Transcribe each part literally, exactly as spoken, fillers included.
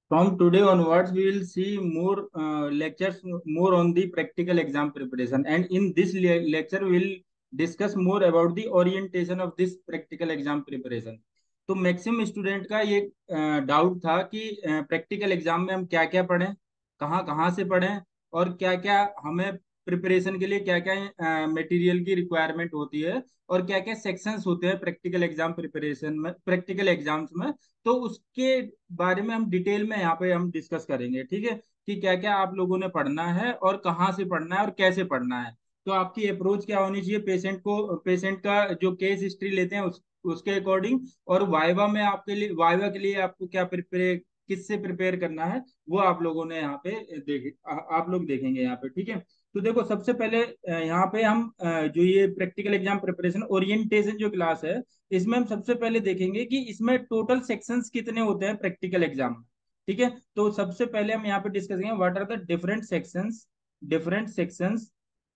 From today onwards, we will see more uh, lectures, more on the practical exam preparation. And in this le- lecture, we will discuss more about the orientation of this practical exam preparation. तो maximum student का ये doubt था कि practical exam में हम क्या क्या पढ़ें, कहाँ कहाँ से पढ़ें, और क्या क्या हमें प्रिपरेशन के लिए क्या क्या मटेरियल की रिक्वायरमेंट होती है, और क्या क्या सेक्शंस होते हैं प्रैक्टिकल एग्जाम प्रिपरेशन में, प्रैक्टिकल एग्जाम्स में। तो उसके बारे में हम डिटेल में यहाँ पे हम डिस्कस करेंगे, ठीक है, कि क्या क्या आप लोगों ने पढ़ना है और कहाँ से पढ़ना है और कैसे पढ़ना है। तो आपकी अप्रोच क्या होनी चाहिए, पेशेंट को, पेशेंट का जो केस हिस्ट्री लेते हैं उस उसके अकॉर्डिंग, और वाइवा में आपके लिए, वाइवा के लिए आपको क्या प्रिपेयर, किससे प्रिपेयर करना है, वो आप लोगों ने यहाँ पे देखे, आ- आप लोग देखेंगे यहाँ पे, ठीक है। तो देखो सबसे पहले अ, यहाँ पे हम अ, जो ये प्रैक्टिकल एग्जाम प्रिपरेशन ओरिएंटेशन जो क्लास है, इसमें हम सबसे पहले देखेंगे कि इसमें टोटल सेक्शंस कितने होते हैं प्रैक्टिकल एग्जाम में, ठीक है। तो सबसे पहले हम यहाँ पे डिस्कस करेंगे what are the different sections, different sections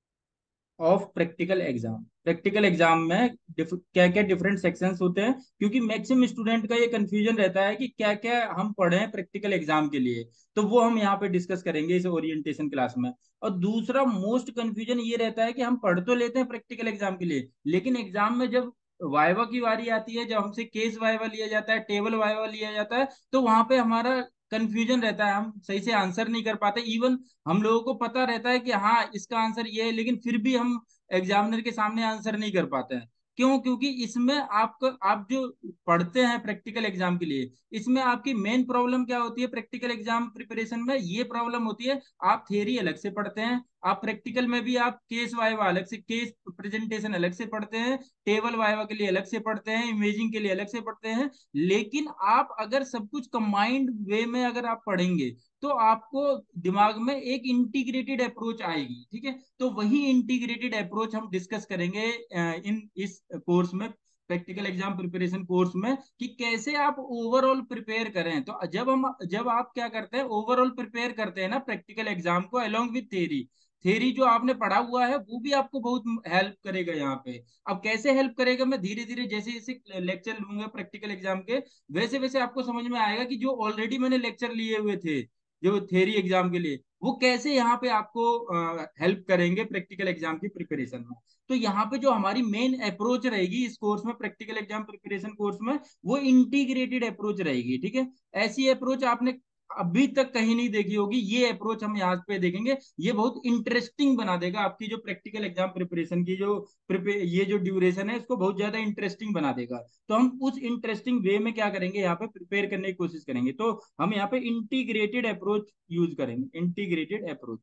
of practical exam. Practical exam में क्या क्या डिफरेंट सेक्शंस होते हैं, क्योंकि मैक्सिमम स्टूडेंट का ये कंफ्यूजन रहता है कि क्या क्या हम पढ़ें प्रैक्टिकल एग्जाम के लिए। तो वो हम यहाँ पे डिस्कस करेंगे इस ओरिएंटेशन क्लास में। और दूसरा मोस्ट कंफ्यूजन ये रहता है कि हम पढ़ तो लेते हैं प्रैक्टिकल एग्जाम के लिए, लेकिन एग्जाम में जब वाइवा की बारी आती है, जब हमसे केस वाइवा लिया जाता है, टेबल वाइवा लिया जाता है, तो वहां पे हमारा कंफ्यूजन रहता है, हम सही से आंसर नहीं कर पाते। इवन हम लोगों को पता रहता है कि हाँ इसका आंसर ये है, लेकिन फिर भी हम एग्जामिनर के सामने आंसर नहीं कर पाते हैं। क्यों? क्योंकि इसमें आपको, आप जो पढ़ते हैं प्रैक्टिकल एग्जाम के लिए, इसमें आपकी मेन प्रॉब्लम क्या होती है प्रैक्टिकल एग्जाम प्रिपरेशन में? ये प्रॉब्लम होती है, आप थियरी अलग से पढ़ते हैं, आप प्रैक्टिकल में भी आप केस वाइवा अलग से, केस प्रेजेंटेशन अलग से पढ़ते हैं, टेबल वाइवा के लिए अलग से पढ़ते हैं, इमेजिंग के लिए अलग से पढ़ते हैं। लेकिन आप अगर सब कुछ कंबाइंड वे में अगर आप पढ़ेंगे, तो आपको दिमाग में एक इंटीग्रेटेड अप्रोच आएगी, ठीक है। तो वही इंटीग्रेटेड अप्रोच हम डिस्कस करेंगे अ, इन इस कोर्स में, प्रैक्टिकल एग्जाम प्रिपरेशन कोर्स में, कि कैसे आप ओवरऑल प्रिपेयर करें। तो जब हम, जब आप क्या करते हैं ओवरऑल प्रिपेयर करते हैं ना प्रैक्टिकल एग्जाम को अलोंग विथ थ्योरी, थ्योरी जो आपने पढ़ा हुआ है वो भी आपको बहुत हेल्प करेगा यहाँ पे। अब कैसे हेल्प करेगा, मैं धीरे धीरे जैसे जैसे लेक्चर लूंगा प्रैक्टिकल एग्जाम के, वैसे वैसे आपको समझ में आएगा कि जो ऑलरेडी मैंने लेक्चर लिए हुए थे जो थ्योरी एग्जाम के लिए, वो कैसे यहाँ पे आपको हेल्प करेंगे प्रैक्टिकल एग्जाम की प्रिपरेशन में। तो यहाँ पे जो हमारी मेन अप्रोच रहेगी इस कोर्स में, प्रैक्टिकल एग्जाम प्रिपरेशन कोर्स में, वो इंटीग्रेटेड अप्रोच रहेगी, ठीक है। ऐसी अप्रोच आपने अभी तक कहीं नहीं देखी होगी, ये अप्रोच हम यहाँ पे देखेंगे। ये बहुत इंटरेस्टिंग बना देगा आपकी जो प्रैक्टिकल एग्जाम प्रिपरेशन की जो प्रिपे ये जो ड्यूरेशन है, इसको बहुत ज्यादा इंटरेस्टिंग बना देगा। तो हम उस इंटरेस्टिंग वे में क्या करेंगे, यहाँ पे प्रिपेयर करने की कोशिश करेंगे। तो हम यहाँ पे इंटीग्रेटेड अप्रोच यूज करेंगे, integrated approach,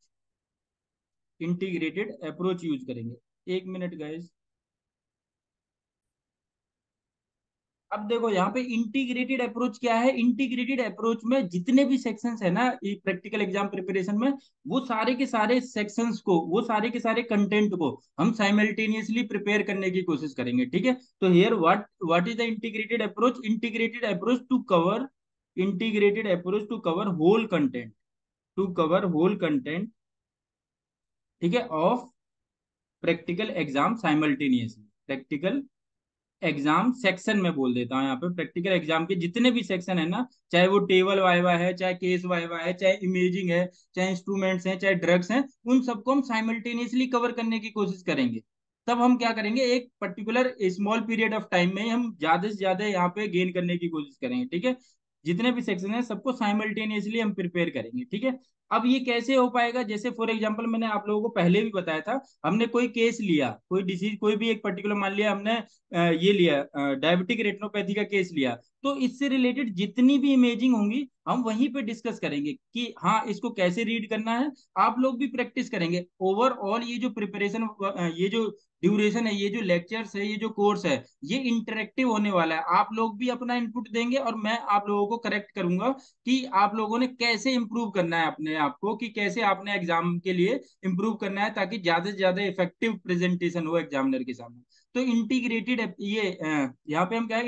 integrated approach use करेंगे। एक मिनट गाइस। अब देखो यहाँ पे इंटीग्रेटेड अप्रोच क्या है, इंटीग्रेटेड अप्रोच में जितने भी सेक्शंस है ना प्रैक्टिकल एग्जाम प्रिपरेशन में, वो सारे के सारे सेक्शंस को, वो सारे के सारे कंटेंट को हम साइमल्टेनियसली प्रिपेयर करने की कोशिश करेंगे, ठीक है। तो here what what is the integrated approach, integrated approach to cover, integrated approach to cover whole content, to cover whole content, ठीक है, of practical exam simultaneously. Practical exam section में बोल देता हूँ यहाँ पे, प्रैक्टिकल एग्जाम के जितने भी सेक्शन है ना, चाहे वो टेबल वाइवा है, चाहे केस वाइवा है, चाहे इमेजिंग है, चाहे इंस्ट्रूमेंट्स हैं, चाहे ड्रग्स हैं, उन सबको हम साइमल्टेनियसली कवर करने की कोशिश करेंगे। तब हम क्या करेंगे, एक particular small period of time में हम ज्यादा से ज्यादा यहाँ पे गेन करने की कोशिश करेंगे, ठीक है। जितने भी सेक्शन है सबको साइमल्टेनियसली हम प्रिपेयर करेंगे, ठीक है। अब ये कैसे हो पाएगा, जैसे फॉर एग्जांपल मैंने आप लोगों को पहले भी बताया था, हमने कोई केस लिया, कोई डिसीज, कोई भी एक पर्टिकुलर, मान लिया हमने अ, ये लिया, डायबिटिक रेटिनोपैथी का केस लिया, तो इससे रिलेटेड जितनी भी इमेजिंग होंगी हम वहीं पे डिस्कस करेंगे कि हाँ इसको कैसे रीड करना है। आप लोग भी प्रैक्टिस करेंगे ओवरऑल। ये जो प्रिपरेशन, ये जो ड्यूरेशन है, ये जो लेक्चर्स है, ये जो कोर्स है, ये इंटरेक्टिव होने वाला है। आप लोग भी अपना इनपुट देंगे और मैं आप लोगों को करेक्ट करूंगा कि आप लोगों ने कैसे इंप्रूव करना है अपने आप को, कि कैसे आपने एग्जाम के लिए इंप्रूव करना है, ताकि ज्यादा से ज्यादा इफेक्टिव प्रेजेंटेशन हो एग्जामिनर के सामने। तो इंटीग्रेटेड ये अ, यहाँ पे हम क्या है,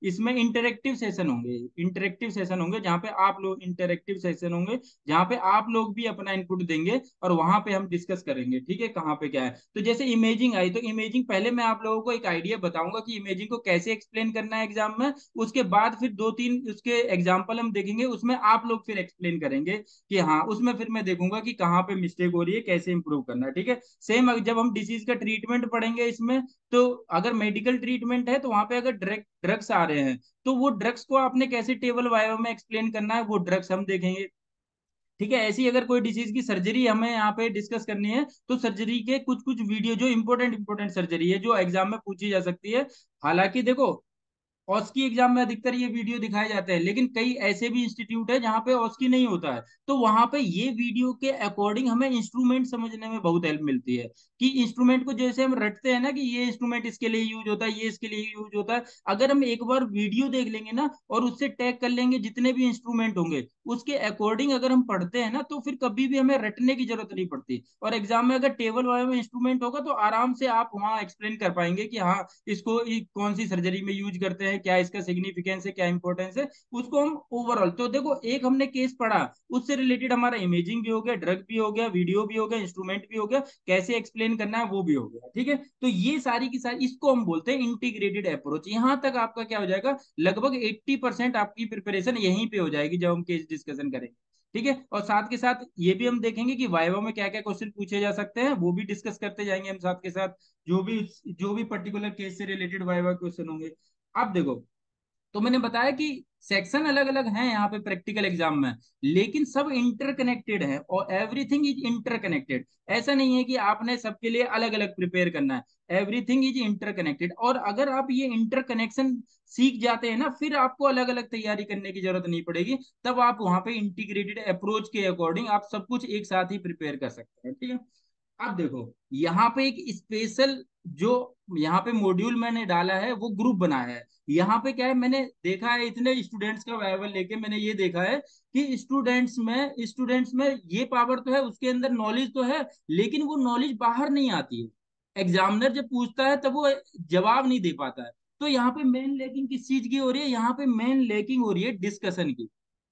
इसमें इंटरेक्टिव सेशन होंगे, इंटरेक्टिव सेशन होंगे जहाँ पे आप लोग इंटरेक्टिव सेशन होंगे जहाँ पे आप लोग भी अपना इनपुट देंगे और वहां पे हम डिस्कस करेंगे, ठीक है, कहाँ पे क्या है। तो जैसे इमेजिंग आई, तो इमेजिंग पहले मैं आप लोगों को एक आइडिया बताऊंगा कि इमेजिंग को कैसे एक्सप्लेन करना है एग्जाम में, उसके बाद फिर दो तीन उसके एग्जाम्पल हम देखेंगे, उसमें आप लोग फिर एक्सप्लेन करेंगे कि हाँ, उसमें फिर मैं देखूंगा कि कहाँ पे मिस्टेक हो रही है, कैसे इंप्रूव करना है, ठीक है। सेम जब हम डिसीज का ट्रीटमेंट पढ़ेंगे इसमें, तो अगर मेडिकल ट्रीटमेंट है तो वहां पे अगर ड्रग ड्रग्स आ रहे हैं तो वो ड्रग्स को आपने कैसे टेबल वाइवा में एक्सप्लेन करना है, वो ड्रग्स हम देखेंगे, ठीक है। ऐसी अगर कोई डिसीज की सर्जरी हमें यहाँ पे डिस्कस करनी है तो सर्जरी के कुछ कुछ वीडियो जो इंपॉर्टेंट इंपॉर्टेंट सर्जरी है जो एग्जाम में पूछी जा सकती है। हालांकि देखो, ऑस्की एग्जाम में अधिकतर ये वीडियो दिखाए जाते हैं, लेकिन कई ऐसे भी इंस्टीट्यूट है जहाँ पे ऑस्की नहीं होता है, तो वहां पे ये वीडियो के अकॉर्डिंग हमें इंस्ट्रूमेंट समझने में बहुत हेल्प मिलती है कि इंस्ट्रूमेंट को जैसे हम रटते हैं ना कि ये इंस्ट्रूमेंट इसके लिए यूज होता है, ये इसके लिए यूज होता है, अगर हम एक बार वीडियो देख लेंगे ना और उससे टैग कर लेंगे जितने भी इंस्ट्रूमेंट होंगे उसके अकॉर्डिंग अगर हम पढ़ते हैं ना, तो फिर कभी भी हमें रटने की जरूरत नहीं पड़ती। और एग्जाम में अगर टेबल वाले में इंस्ट्रूमेंट होगा तो आराम से आप वहाँ एक्सप्लेन कर पाएंगे कि हाँ, इसको कौन सी सर्जरी में यूज करते हैं, क्या इसका सिग्निफिकेंस है, क्या इंपॉर्टेंस है, उसको हम ओवरऑल। तो देखो, एक हमने केस पढ़ा, उससे रिलेटेड हमारा इमेजिंग भी हो गया, ड्रग भी हो गया, वीडियो भी हो गया, इंस्ट्रूमेंट भी हो गया, कैसे एक्सप्लेन करना है वो भी हो गया, ठीक है। तो ये सारी की सारी, इसको हम बोलते हैं इंटीग्रेटेड अप्रोच। यहां तक आपका क्या हो जाएगा, लगभग एट्टी परसेंट आपकी प्रिपरेशन यहीं पे हो जाएगी जब हम केस डिस्कशन करेंगे, ठीक है। और साथ के साथ ये भी हम देखेंगे कि वाइवा में क्या क्या क्वेश्चन पूछे जा सकते हैं, वो भी डिस्कस करते जाएंगे हम साथ के साथ, जो भी जो भी पर्टिकुलर केस से रिलेटेड वाइवा क्वेश्चन होंगे। अब देखो, तो मैंने बताया कि सेक्शन अलग अलग हैं यहाँ पे प्रैक्टिकल एग्जाम में, लेकिन सब इंटरकनेक्टेड है और एवरीथिंग इज इंटरकनेक्टेड। ऐसा नहीं है कि आपने सबके लिए अलग अलग प्रिपेयर करना है, एवरीथिंग इज इंटरकनेक्टेड। और अगर आप ये इंटरकनेक्शन सीख जाते हैं ना, फिर आपको अलग अलग तैयारी करने की जरूरत नहीं पड़ेगी, तब आप वहां पे इंटीग्रेटेड अप्रोच के अकॉर्डिंग आप सब कुछ एक साथ ही प्रिपेयर कर सकते हैं, ठीक है। अब देखो, यहाँ पे एक स्पेशल जो यहाँ पे मॉड्यूल मैंने डाला है वो ग्रुप बनाया है। यहाँ पे क्या है, मैंने देखा है इतने स्टूडेंट्स का वाइवा लेके मैंने ये देखा है कि स्टूडेंट्स में स्टूडेंट्स में ये पावर तो है, उसके अंदर नॉलेज तो है, लेकिन वो नॉलेज बाहर नहीं आती है। एग्जामिनर जब पूछता है तब वो जवाब नहीं दे पाता है। तो यहाँ पे मेन लेकिंग किस चीज की हो रही है, यहाँ पे मेन लेकिंग हो रही है डिस्कशन की।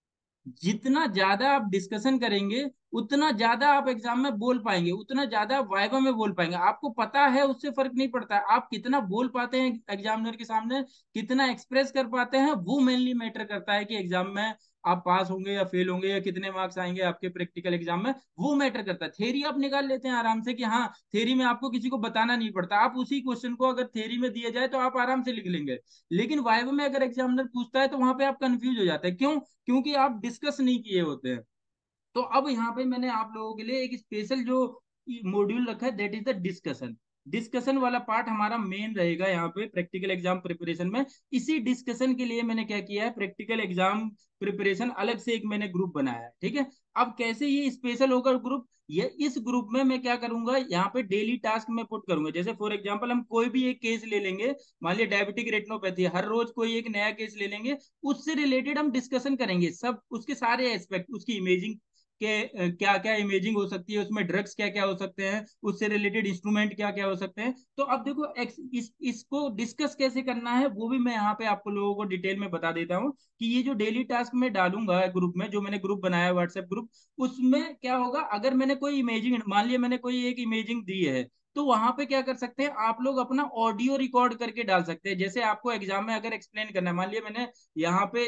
जितना ज्यादा आप डिस्कशन करेंगे उतना ज्यादा आप एग्जाम में बोल पाएंगे, उतना ज्यादा आप वाइवा में बोल पाएंगे। आपको पता है, उससे फर्क नहीं पड़ता है आप कितना बोल पाते हैं एग्जामिनर के सामने, कितना एक्सप्रेस कर पाते हैं, वो मेनली मैटर करता है कि एग्जाम में आप पास होंगे या फेल होंगे या कितने मार्क्स आएंगे आपके प्रैक्टिकल एग्जाम में, वो मैटर करता है। थेरी आप निकाल लेते हैं आराम से कि हाँ, थेरी में आपको किसी को बताना नहीं पड़ता, आप उसी क्वेश्चन को अगर थेरी में दिया जाए तो आप आराम से लिख लेंगे। लेकिन वाइवा में अगर एग्जामिनर पूछता है तो वहां पे आप कंफ्यूज हो जाते हैं, क्यों? क्योंकि आप डिस्कस नहीं किए होते हैं। तो अब यहाँ पे मैंने आप लोगों के लिए एक स्पेशल जो मॉड्यूल रखा है, that is the discussion. Discussion वाला पार्ट हमारा मेन रहेगा यहाँ पे प्रैक्टिकल एग्जाम प्रिपरेशन में। इसी डिस्कशन के लिए मैंने क्या किया है, प्रैक्टिकल एग्जाम प्रिपरेशन अलग से एक मैंने ग्रुप बनाया है, ठीक है। अब कैसे ये स्पेशल होगा ग्रुप, ये इस ग्रुप में मैं क्या करूंगा, यहाँ पे डेली टास्क में पुट करूंगा। जैसे फॉर एग्जांपल हम कोई भी एक केस ले लेंगे, मान लिया डायबिटिक रेटिनोपैथी, हर रोज कोई एक नया केस ले लेंगे, उससे रिलेटेड हम डिस्कशन करेंगे, सब उसके सारे एस्पेक्ट, उसकी इमेजिंग के क्या क्या इमेजिंग हो सकती है, उसमें ड्रग्स क्या क्या हो सकते हैं, उससे रिलेटेड इंस्ट्रूमेंट क्या क्या हो सकते हैं। तो अब देखो, एक्स, इस इसको डिस्कस कैसे करना है वो भी मैं यहाँ पे आपको लोगों को डिटेल में बता देता हूँ कि ये जो डेली टास्क में डालूंगा ग्रुप में, जो मैंने ग्रुप बनाया व्हाट्सएप ग्रुप, उसमें क्या होगा, अगर मैंने कोई इमेजिंग, मान लिया मैंने कोई एक इमेजिंग दी है, तो वहां पे क्या कर सकते हैं आप लोग, अपना ऑडियो रिकॉर्ड करके डाल सकते हैं। जैसे आपको एग्जाम में अगर एक्सप्लेन करना है, मान लिया मैंने यहाँ पे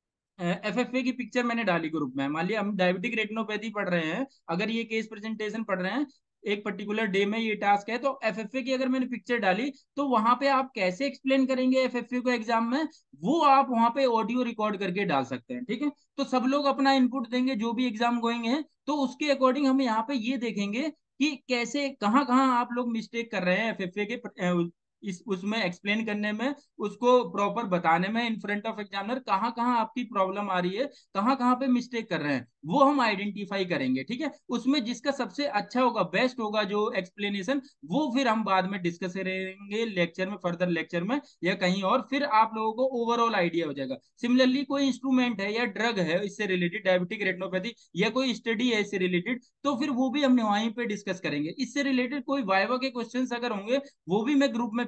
एफ एफ ए की पिक्चर मैंने डाली ग्रुप में, मान लिया हम डायबिटिक रेटिनोपैथी पढ़ रहे हैं, अगर ये केस प्रेजेंटेशन पढ़ रहे हैं, एक पर्टिकुलर डे में ये टास्क है, तो एफ एफ ए की अगर मैंने पिक्चर डाली, तो वहां पे आप कैसे एक्सप्लेन करेंगे एफ एफ ए को एग्जाम में, वो आप वहां पे ऑडियो रिकॉर्ड करके डाल सकते हैं, ठीक है। तो सब लोग अपना इनपुट देंगे जो भी एग्जाम गोइंग है, तो उसके अकॉर्डिंग हम यहाँ पे ये देखेंगे कि कैसे कहाँ कहाँ आप लोग मिस्टेक कर रहे हैं एफ एफ ए के इस उसमें एक्सप्लेन करने में, उसको प्रॉपर बताने में इन फ्रंट ऑफ एग्जामिनर, कहाँ कहाँ आपकी प्रॉब्लम आ रही है, कहाँ कहाँ पे मिस्टेक कर रहे हैं, वो हम आइडेंटिफाई करेंगे, ठीक है। उसमें जिसका सबसे अच्छा होगा, बेस्ट होगा जो एक्सप्लेनेशन, वो फिर हम बाद में डिस्कस करेंगे लेक्चर में, फर्दर लेक्चर में या कहीं और, फिर आप लोगों को ओवरऑल आइडिया हो जाएगा। सिमिलरली कोई इंस्ट्रूमेंट है या ड्रग है इससे रिलेटेड, डायबिटिक रेटिनोपैथी या कोई स्टडी है इससे रिलेटेड, तो फिर वो भी हम वहीं पे डिस्कस करेंगे। इससे रिलेटेड कोई वाइवा के क्वेश्चंस अगर होंगे वो भी मैं ग्रुप में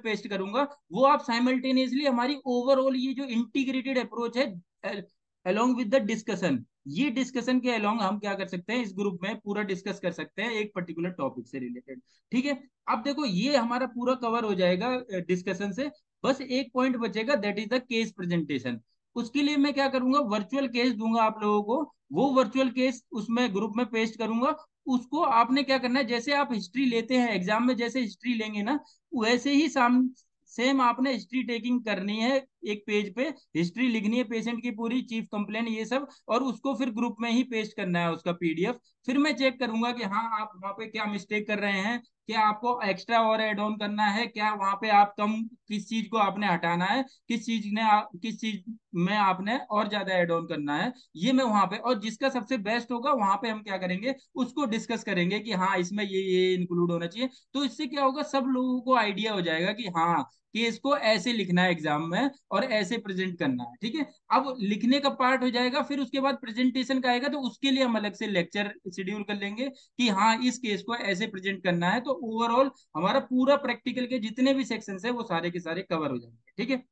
पेस्ट करूंगा, वो आप साइमल्टेनियसली हमारी ओवरऑल ये जो इंटीग्रेटेड अप्रोच है अलोंग विद द डिस्कशन, ये डिस्कशन के अलोंग हम क्या कर सकते हैं, इस ग्रुप में पूरा डिस्कस कर सकते हैं एक पर्टिकुलर टॉपिक से रिलेटेड। ठीक है, अब देखो ये हमारा पूरा कवर हो जाएगा डिस्कशन से। बस एक पॉइंट बचेगा, that is the case presentation. उसके लिए मैं क्या करूंगा, वर्चुअल केस दूंगा आप लोगों को, वो वर्चुअल केस उसमें ग्रुप में पेस्ट करूंगा। उसको आपने क्या करना है, जैसे आप हिस्ट्री लेते हैं एग्जाम में, जैसे हिस्ट्री लेंगे ना, वैसे ही साम सेम आपने हिस्ट्री टेकिंग करनी है। एक पेज पे हिस्ट्री लिखनी है पेशेंट की पूरी, चीफ कंप्लेन ये सब, और उसको फिर ग्रुप में ही पेस्ट करना है उसका पीडीएफ। फिर मैं चेक करूंगा कि हाँ आप वहाँ पे क्या मिस्टेक कर रहे हैं, क्या आपको एक्स्ट्रा और एड ऑन करना है, क्या वहाँ पे आप कम, किस चीज को आपने हटाना है, किस चीज ने आ, किस चीज में आपने और ज्यादा एड ऑन करना है, ये मैं वहां पे, और जिसका सबसे बेस्ट होगा वहां पे हम क्या करेंगे, उसको डिस्कस करेंगे कि हाँ इसमें ये ये इंक्लूड होना चाहिए। तो इससे क्या होगा, सब लोगों को आइडिया हो जाएगा कि हाँ कि इसको ऐसे लिखना है एग्जाम में और ऐसे प्रेजेंट करना है। ठीक है, अब लिखने का पार्ट हो जाएगा, फिर उसके बाद प्रेजेंटेशन का आएगा, तो उसके लिए हम अलग से लेक्चर शेड्यूल कर लेंगे कि हाँ इस केस को ऐसे प्रेजेंट करना है। तो ओवरऑल हमारा पूरा प्रैक्टिकल के जितने भी सेक्शन है वो सारे के सारे कवर हो जाएंगे। ठीक है,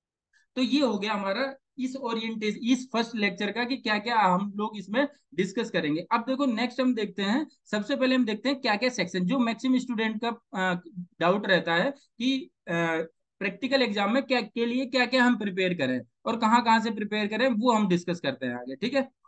तो ये हो गया हमारा इस ओरिएंटेशन, इस फर्स्ट लेक्चर का, कि क्या क्या हम लोग इसमें डिस्कस करेंगे। अब देखो नेक्स्ट हम देखते हैं, सबसे पहले हम देखते हैं क्या क्या सेक्शन, जो मैक्सिमम स्टूडेंट का डाउट रहता है कि प्रैक्टिकल एग्जाम में क्या के लिए क्या क्या हम प्रिपेयर करें और कहाँ कहाँ से प्रिपेयर करें, वो हम डिस्कस करते हैं आगे। ठीक है,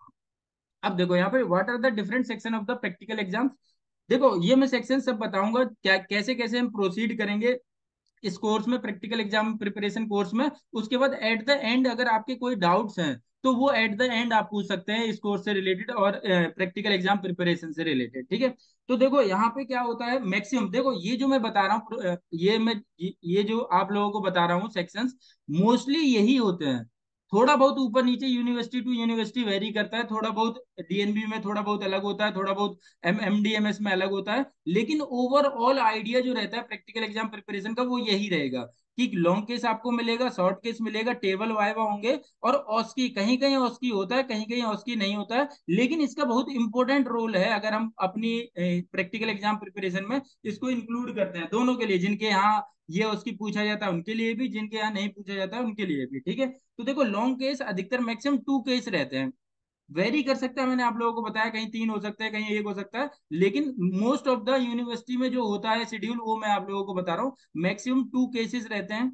अब देखो यहाँ पे what are the different section of the practical exams. देखो ये मैं सेक्शन सब बताऊंगा, क्या कैसे कैसे हम प्रोसीड करेंगे इस कोर्स में, प्रैक्टिकल एग्जाम प्रिपरेशन कोर्स में। उसके बाद एट द एंड अगर आपके कोई डाउट्स हैं तो वो एट द एंड आप पूछ सकते हैं इस कोर्स से रिलेटेड और प्रैक्टिकल एग्जाम प्रिपरेशन से रिलेटेड। ठीक है, तो देखो यहाँ पे क्या होता है, मैक्सिमम देखो ये जो मैं बता रहा हूँ, अ, ये मैं ये ये जो आप लोगों को बता रहा हूँ सेक्शंस, मोस्टली यही होते हैं। थोड़ा बहुत ऊपर नीचे यूनिवर्सिटी टू यूनिवर्सिटी वेरी करता है, थोड़ा बहुत डीएनबी में थोड़ा बहुत अलग होता है, थोड़ा बहुत एम एमडीएमएस में अलग होता है, लेकिन ओवरऑल आइडिया जो रहता है प्रैक्टिकल एग्जाम प्रिपरेशन का वो यही रहेगा कि लॉन्ग केस आपको मिलेगा, शॉर्ट केस मिलेगा, टेबल वाइवा होंगे, और ऑस्की कहीं कहीं ऑस्की होता है, कहीं कहीं ऑस्की नहीं होता है, लेकिन इसका बहुत इंपॉर्टेंट रोल है अगर हम अपनी प्रैक्टिकल एग्जाम प्रिपरेशन में इसको इंक्लूड करते हैं, दोनों के लिए, जिनके यहाँ ये उसकी पूछा जाता है उनके लिए भी, जिनके यहाँ नहीं पूछा जाता है उनके लिए भी। ठीक है, तो देखो लॉन्ग केस अधिकतर मैक्सिमम टू केस रहते हैं, वेरी कर सकता है, मैंने आप लोगों को बताया कहीं तीन हो सकता है कहीं एक हो सकता है, लेकिन मोस्ट ऑफ द यूनिवर्सिटी में जो होता है शेड्यूल वो मैं आप लोगों को बता रहा हूँ, मैक्सिमम टू केसेस रहते हैं।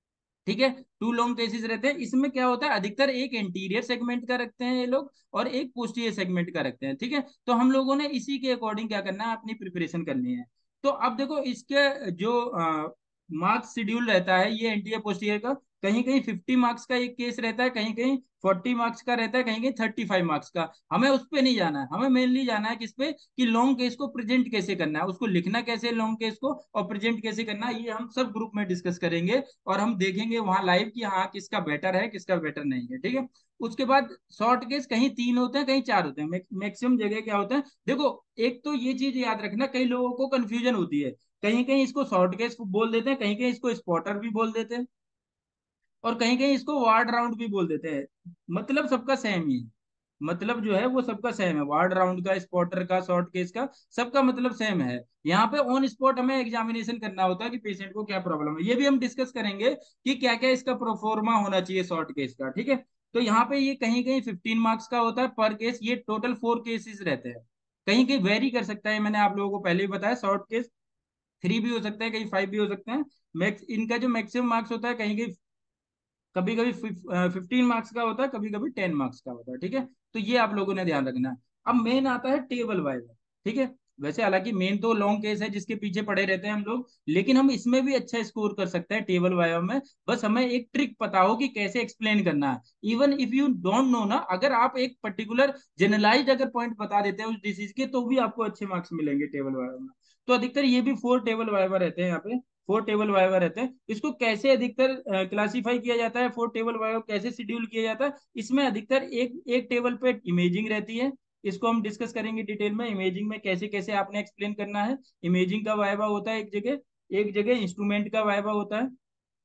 ठीक है, टू लॉन्ग केसेस रहते हैं। इसमें क्या होता है, अधिकतर एक इंटीरियर सेगमेंट का रखते हैं ये लोग और एक पोस्टीरियर सेगमेंट का रखते हैं। ठीक है, तो हम लोगों ने इसी के अकॉर्डिंग क्या करना है, अपनी प्रिपरेशन करनी है। तो अब देखो इसके जो मार्क्स शेड्यूल रहता है ये एनटीए पोस्टीरियर का, कहीं कहीं फिफ्टी मार्क्स का एक केस रहता है, कहीं कहीं फोर्टी मार्क्स का रहता है, कहीं कहीं थर्टी फाइव मार्क्स का। हमें उस पर नहीं जाना है, हमें मेनली जाना है किस पे, कि लॉन्ग केस को प्रेजेंट कैसे करना है, उसको लिखना कैसे लॉन्ग केस को, और प्रेजेंट कैसे करना है, ये हम सब ग्रुप में डिस्कस करेंगे और हम देखेंगे वहां लाइव कि हाँ किसका बेटर है किसका बेटर नहीं है। ठीक है, उसके बाद शॉर्ट केस कहीं तीन होते हैं कहीं चार होते हैं, मैक्सिमम जगह क्या होता है, देखो एक तो ये चीज याद रखना, कई लोगों को कंफ्यूजन होती है, कहीं कहीं इसको शॉर्ट केस बोल देते हैं, कहीं कहीं इसको स्पॉटर भी बोल देते हैं, और कहीं कहीं इसको वार्ड राउंड भी बोल देते हैं। मतलब सबका सेम ही है, मतलब जो है वो सबका सेम है, वार्ड राउंड का, स्पॉटर का, शॉर्ट केस का, सबका मतलब सेम है। यहाँ पे ऑन स्पॉट हमें एग्जामिनेशन करना होता है कि पेशेंट को क्या प्रॉब्लम है, ये भी हम डिस्कस करेंगे कि क्या क्या इसका प्रोफोर्मा होना चाहिए शॉर्ट केस का। ठीक है, तो यहाँ पे ये कहीं कहीं फिफ्टीन मार्क्स का होता है पर केस, ये टोटल फोर केसेस रहते हैं, कहीं कहीं वेरी कर सकता है, मैंने आप लोगों को पहले ही बताया, शॉर्ट केस थ्री भी हो सकता है, कहीं फाइव भी हो सकते हैं। मैक्स इनका जो मैक्सिमम मार्क्स होता है, कहीं कहीं कभी कभी फिफ्टीन मार्क्स का होता है, कभी कभी टेन मार्क्स का होता है। ठीक है, तो ये आप लोगों ने ध्यान रखना है। अब मेन आता है टेबल वाइवा। ठीक है, वैसे हालांकि मेन तो लॉन्ग केस है जिसके पीछे पड़े रहते हैं हम लोग, लेकिन हम इसमें भी अच्छा स्कोर कर सकते हैं टेबल वाइवा में, बस हमें एक ट्रिक पता हो कि कैसे एक्सप्लेन करना है। Even if you don't know ना, अगर आप एक पर्टिकुलर जनरलाइज अगर पॉइंट बता देते हैं उस डिसीज के, तो भी आपको अच्छे मार्क्स मिलेंगे टेबल वाइवा में। तो अधिकतर ये भी फोर टेबल वाइवा रहते हैं यहाँ पे, फोर टेबल वाइवा रहते हैं। इसको कैसे अधिकतर क्लासिफाई किया जाता है, फोर टेबल वाइवा कैसे शेड्यूल किया जाता है, इसमें अधिकतर एक एक टेबल पे इमेजिंग रहती है, इसको हम डिस्कस करेंगे डिटेल में, इमेजिंग में कैसे कैसे आपने एक्सप्लेन करना है। इमेजिंग का वाइवा होता है एक जगह, एक जगह इंस्ट्रूमेंट का वाइवा होता है,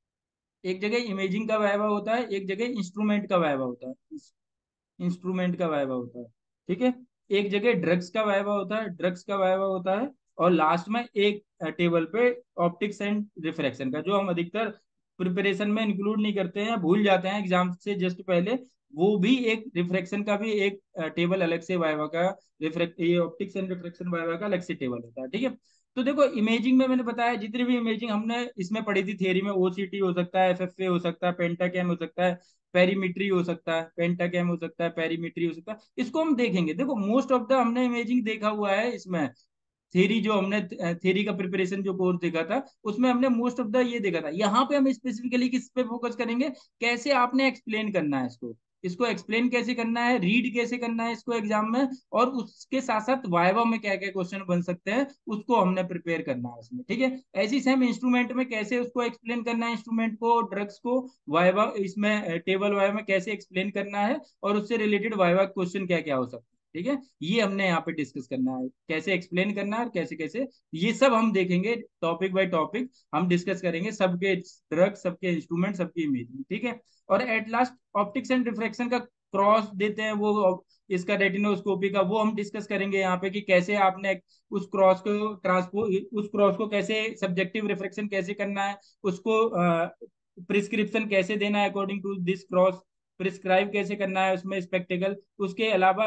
एक जगह इमेजिंग का वाइवा होता है, एक जगह इंस्ट्रूमेंट का वाइवा होता है, इंस्ट्रूमेंट का वाइवा होता है। ठीक है, एक जगह ड्रग्स का वाइवा होता है, ड्रग्स का वाइवा होता है, और लास्ट में एक टेबल पे ऑप्टिक्स एंड रिफ्रैक्शन का, जो हम अधिकतर प्रिपरेशन में इंक्लूड नहीं करते हैं, भूल जाते हैं एग्जाम से जस्ट पहले। वो भी एक रिफ्रैक्शन का भी एक टेबल अलग से वाइवा का, रिफ्रैक्ट ये ऑप्टिक्स एंड रिफ्रैक्शन वाइवा का अलग से टेबल होता है, ठीक है। तो देखो इमेजिंग में मैंने बताया जितनी भी इमेजिंग हमने इसमें पढ़ी थी थियरी में, ओसीटी हो सकता है, एफएफए हो सकता है, पेंटाकैम हो सकता है, पेरीमीट्री हो सकता है, पेंटाकैम हो सकता है, पेरीमीट्री हो सकता है, इसको हम देखेंगे। देखो मोस्ट ऑफ द हमने इमेजिंग देखा हुआ है इसमें, थ्योरी जो हमने थ्योरी का प्रिपरेशन जो कोर्स देखा था उसमें हमने मोस्ट ऑफ द ये देखा था। यहाँ पे हम स्पेसिफिकली किस पे फोकस करेंगे, कैसे आपने एक्सप्लेन करना है इसको, इसको एक्सप्लेन कैसे करना है, रीड कैसे करना है इसको एग्जाम में, और उसके साथ साथ वाइवा में क्या क्या क्वेश्चन बन सकते हैं उसको हमने प्रिपेयर करना है इसमें, ठीक है। ऐसी सेम इंस्ट्रूमेंट में कैसे उसको एक्सप्लेन करना है, इंस्ट्रूमेंट को, ड्रग्स को, वाइवा इसमें टेबल वाइवा में कैसे एक्सप्लेन करना है, और उससे रिलेटेड वाइवा क्वेश्चन क्या क्या हो सकता है, ठीक है। ये हमने यहाँ पे डिस्कस करना है, कैसे एक्सप्लेन करना है और कैसे कैसे, ये सब हम देखेंगे टॉपिक बाय टॉपिक, हम डिस्कस करेंगे सबके ड्रग, सबके इंस्ट्रूमेंट, सबकी इमेजिंग, ठीक है। और at last optics and refraction का क्रॉस देते हैं वो, इसका रेटिनोस्कोपी का वो हम डिस्कस करेंगे यहाँ पे कि कैसे आपने उस क्रॉस को ट्रांसपो उस क्रॉस को कैसे सब्जेक्टिव रिफ्रैक्शन कैसे करना है, उसको प्रिस्क्रिप्शन कैसे देना है according to this cross, prescribe कैसे करना है उसमें स्पेक्टिकल। उसके अलावा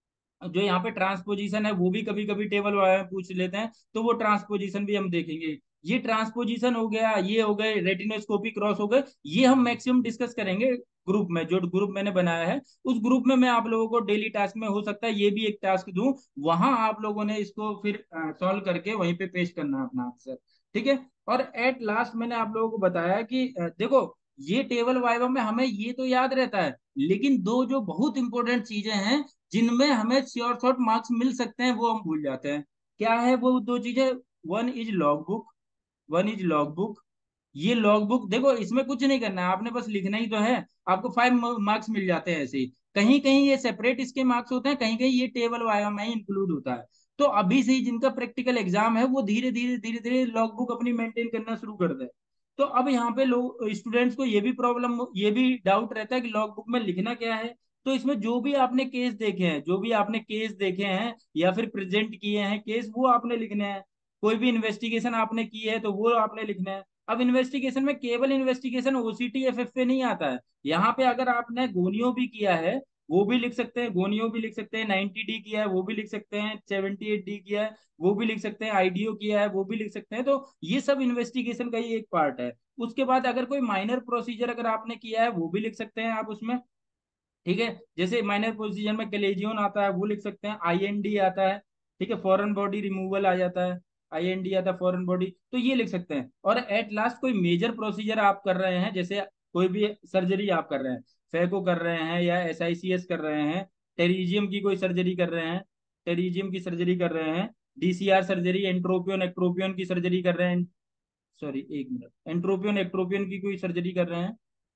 जो यहाँ पे ट्रांसपोजिशन है वो भी कभी कभी टेबल में पूछ लेते हैं, तो वो ट्रांसपोजिशन भी हम देखेंगे। ये ट्रांसपोजिशन हो गया, ये हो गए रेटिनोस्कोपी क्रॉस हो गए, ये हम मैक्सिमम डिस्कस करेंगे ग्रुप में, जो ग्रुप मैंने बनाया है उस ग्रुप में मैं आप लोगों को डेली टास्क में हो सकता है ये भी एक टास्क दूं, वहां आप लोगों ने इसको फिर सॉल्व करके वहीं पे पेश करना है अपना आंसर, ठीक है। और एट लास्ट मैंने आप लोगों को बताया कि अ, देखो ये टेबल वाइवा में हमें ये तो याद रहता है, लेकिन दो जो बहुत इंपॉर्टेंट चीजें हैं जिनमें हमें श्योर शॉर्ट मार्क्स मिल सकते हैं वो हम भूल जाते हैं। क्या है वो दो चीजें, one is log book, one is log book. ये लॉग बुक देखो इसमें कुछ नहीं करना है, आपने बस लिखना ही तो है, आपको फाइव मार्क्स मिल जाते हैं ऐसे ही। कहीं कहीं ये सेपरेट इसके मार्क्स होते हैं, कहीं कहीं ये टेबल वाया में ही इंक्लूड होता है। तो अभी से ही जिनका प्रैक्टिकल एग्जाम है वो धीरे धीरे धीरे धीरे लॉग बुक अपनी मेंटेन करना शुरू कर दे। तो अब यहाँ पे लोग स्टूडेंट्स को ये भी प्रॉब्लम, ये भी डाउट रहता है कि लॉग बुक में लिखना क्या है। तो इसमें जो भी आपने केस देखे हैं, जो भी आपने केस देखे हैं या फिर प्रेजेंट किए हैं केस, वो आपने लिखने हैं। कोई भी इन्वेस्टिगेशन आपने की है तो वो आपने लिखना है। अब इन्वेस्टिगेशन में केवल इन्वेस्टिगेशन ओसीटी एफएफए नहीं आता है, यहाँ पे अगर आपने गोनियो भी किया है वो भी लिख सकते हैं, गोनियो भी लिख सकते हैं, नाइन्टी डी किया है वो भी लिख सकते हैं, सेवेंटी एट डी किया है वो भी लिख सकते हैं, आईडीओ किया है वो भी लिख सकते हैं। तो ये सब इन्वेस्टिगेशन का ही एक पार्ट है। उसके बाद अगर कोई माइनर प्रोसीजर अगर आपने किया है वो भी लिख सकते हैं आप उसमें, ठीक है। जैसे माइनर प्रोसीजर में कलेजियन आता है वो लिख सकते हैं, आईएनडी आता है, ठीक है, फॉरेन बॉडी रिमूवल आ जाता है, आईएनडी आता है फॉरेन बॉडी, तो ये लिख सकते हैं। और एट लास्ट कोई मेजर प्रोसीजर आप कर रहे हैं, जैसे कोई भी सर्जरी आप कर रहे हैं, फैको कर रहे हैं या एसआईसीएस कर रहे हैं, टेरिजियम की कोई सर्जरी कर रहे हैं, टेरिजियम की सर्जरी कर रहे हैं, डीसीआर सर्जरी, एंट्रोपियन एक्ट्रोपियन की सर्जरी कर रहे हैं, सॉरी एक मिनट, एंट्रोपियन एक्ट्रोपियन की कोई सर्जरी कर रहे हैं,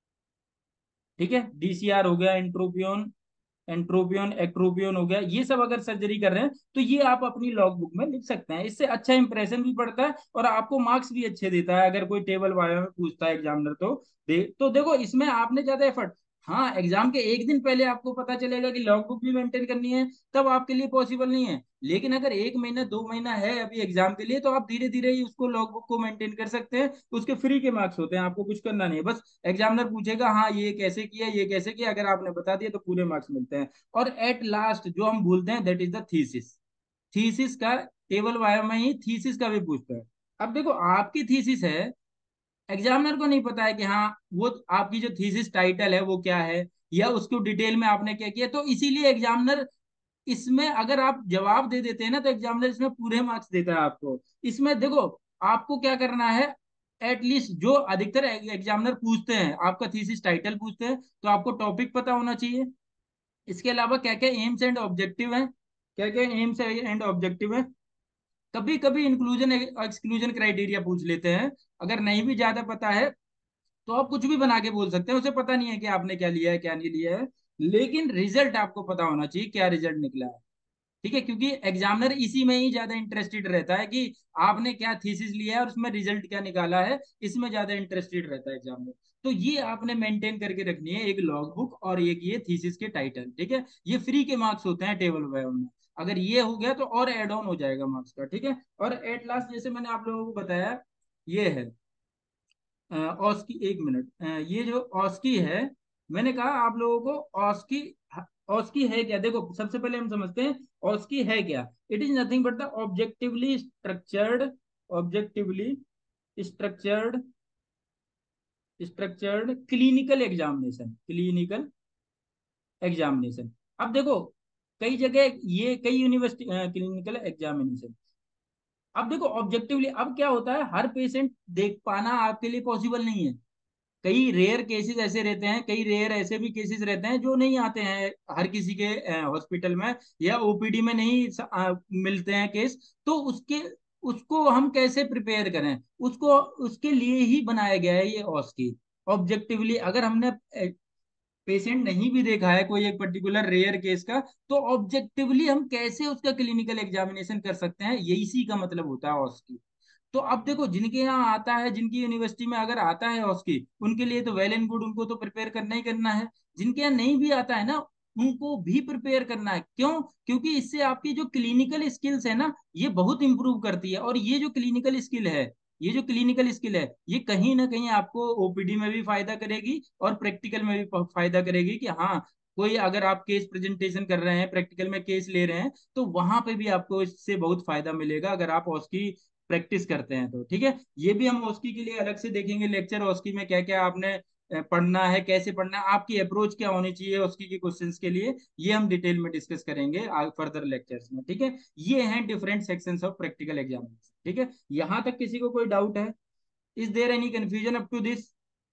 ठीक है, डीसीआर हो गया, एंट्रोपियन एंट्रोपियन एक्ट्रोपियन हो गया, ये सब अगर सर्जरी कर रहे हैं तो ये आप अपनी लॉग बुक में लिख सकते हैं। इससे अच्छा इंप्रेशन भी पड़ता है और आपको मार्क्स भी अच्छे देता है, अगर कोई टेबल वाया में पूछता है एग्जामिनर तो दे। तो देखो इसमें आपने ज्यादा एफर्ट, हाँ एग्जाम के एक दिन पहले आपको पता चलेगा कि लॉग बुक भी मेंटेन करनी है, तब आपके लिए पॉसिबल नहीं है। लेकिन अगर एक महीना दो महीना है अभी एग्जाम के लिए, तो आप धीरे धीरे ही उसको लॉग बुक को मेंटेन कर सकते हैं, उसके फ्री के मार्क्स होते हैं, आपको कुछ करना नहीं है, बस एग्जामिनर पूछेगा हाँ ये कैसे किया ये कैसे किया, अगर आपने बता दिया तो पूरे मार्क्स मिलते हैं। और एट लास्ट जो हम भूलते हैं that is the thesis, thesis का टेबल वायर में ही थीसिस का भी पूछता है। अब देखो आपकी थीसिस है, एग्जामिनर को नहीं पता है कि हाँ वो आपकी जो थीसिस टाइटल है वो क्या है, या उसको डिटेल में आपने क्या किया, तो इसीलिए एग्जामिनर इसमें अगर आप जवाब दे देते हैं ना तो एग्जामिनर इसमें पूरे मार्क्स देता है आपको। इसमें देखो आपको क्या करना है, एटलीस्ट जो अधिकतर एग्जामिनर पूछते हैं आपका थीसिस टाइटल पूछते हैं, तो आपको टॉपिक पता होना चाहिए। इसके अलावा क्या क्या एम्स एंड ऑब्जेक्टिव है, क्या क्या एम्स एंड ऑब्जेक्टिव है, कभी कभी इंक्लूजन एक्सक्लूजन क्राइटेरिया पूछ लेते हैं। अगर नहीं भी ज्यादा पता है तो आप कुछ भी बना के बोल सकते हैं, उसे पता नहीं है कि आपने क्या लिया है क्या नहीं लिया है, लेकिन रिजल्ट आपको पता होना चाहिए क्या रिजल्ट निकला है, ठीक है। क्योंकि एग्जामिनर इसी में ही ज्यादा इंटरेस्टेड रहता है कि आपने क्या थीसिस लिया है और उसमें रिजल्ट क्या निकाला है, इसमें ज्यादा इंटरेस्टेड रहता है एग्जामिनर। तो ये आपने मेंटेन करके रखनी है, एक लॉग बुक और एक ये थीसिस के टाइटल, ठीक है। ये फ्री के मार्क्स होते हैं टेबल वाइवा में। अगर ये हो गया तो और एड ऑन हो जाएगा मार्क्स का, ठीक है। और एट लास्ट जैसे मैंने आप लोगों को बताया, ये है ऑस्की, एक मिनट, अ, ये जो ऑस्की है, मैंने कहा आप लोगों को ऑस्की, ऑस्की है क्या, देखो सबसे पहले हम समझते हैं ऑस्की है क्या। It is nothing but the objectively structured, objectively structured structured clinical examination, clinical examination. अब देखो कई जगह ये, कई यूनिवर्सिटी क्लिनिकल एग्जामिनेशन, अब देखो ऑब्जेक्टिवली, अब क्या होता है, हर पेशेंट देख पाना आपके लिए पॉसिबल नहीं है। कई रेयर केसेस ऐसे रहते हैं, कई रेयर ऐसे भी केसेस रहते हैं जो नहीं आते हैं हर किसी के हॉस्पिटल में, या ओपीडी में नहीं स- आ, मिलते हैं केस। तो उसके, उसको हम कैसे प्रिपेयर करें, उसको, उसके लिए ही बनाया गया है ये ऑस्की। ऑब्जेक्टिवली अगर हमने पेशेंट नहीं भी देखा है कोई एक पर्टिकुलर रेयर केस का, तो ऑब्जेक्टिवली हम कैसे उसका क्लिनिकल एग्जामिनेशन कर सकते हैं, ये इसी का मतलब होता है ऑस्की। तो अब देखो जिनके यहाँ आता है, जिनकी यूनिवर्सिटी में अगर आता है ऑस्की, उनके लिए तो वेल एंड गुड, उनको तो प्रिपेयर करना ही करना है। जिनके यहाँ नहीं भी आता है ना, उनको भी प्रिपेयर करना है। क्यों? क्योंकि इससे आपकी जो क्लिनिकल स्किल्स है ना, ये बहुत इंप्रूव करती है। और ये जो क्लिनिकल स्किल है, ये जो क्लिनिकल स्किल है, ये कहीं ना कहीं आपको ओपीडी में भी फायदा करेगी और प्रैक्टिकल में भी फायदा करेगी। कि हाँ, कोई अगर आप केस प्रेजेंटेशन कर रहे हैं, प्रैक्टिकल में केस ले रहे हैं, तो वहां पे भी आपको इससे बहुत फायदा मिलेगा अगर आप उसकी प्रैक्टिस करते हैं तो, ठीक है। ये भी हम ओस्की के लिए अलग से देखेंगे लेक्चर, ओस्की में क्या क्या आपने अ, पढ़ना है, कैसे पढ़ना है, आपकी अप्रोच क्या होनी चाहिए ओस्की के क्वेश्चंस के लिए, ये हम डिटेल में डिस्कस करेंगे फर्दर लेक्चर्स में, ठीक है। ये हैं different sections of practical examination, ठीक है। यहाँ तक किसी को कोई डाउट है? Is there any confusion up to this?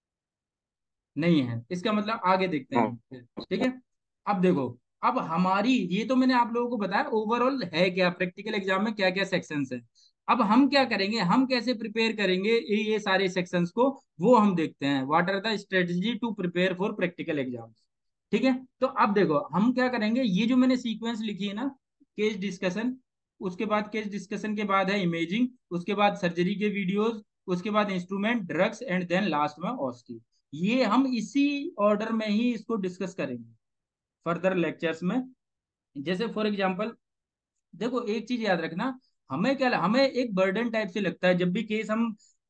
नहीं है, इसका मतलब आगे देखते हैं हाँ। हम फिर, ठीक है। अब देखो, अब हमारी, ये तो मैंने आप लोगों को बताया ओवरऑल है क्या, प्रैक्टिकल एग्जाम में क्या क्या सेक्शंस हैं। अब हम क्या करेंगे, हम कैसे प्रिपेयर करेंगे ये ये सारे सेक्शंस को, वो हम देखते हैं। What are the strategy to prepare for practical exams, ठीक है। तो अब देखो हम क्या करेंगे, ये जो मैंने सीक्वेंस लिखी है ना, केस डिस्कशन, उसके बाद केस डिस्कशन के बाद है इमेजिंग, उसके बाद सर्जरी के वीडियोस, उसके बाद instrument, drugs, and then last में ऑस्टी। ये हम इसी ऑर्डर में ही इसको डिस्कस करेंगे फर्दर लेक्चर्स में। जैसे फॉर एग्जांपल, देखो एक चीज याद रखना, हमें क्या, हमें एक बर्डन टाइप से लगता है जब भी केस हम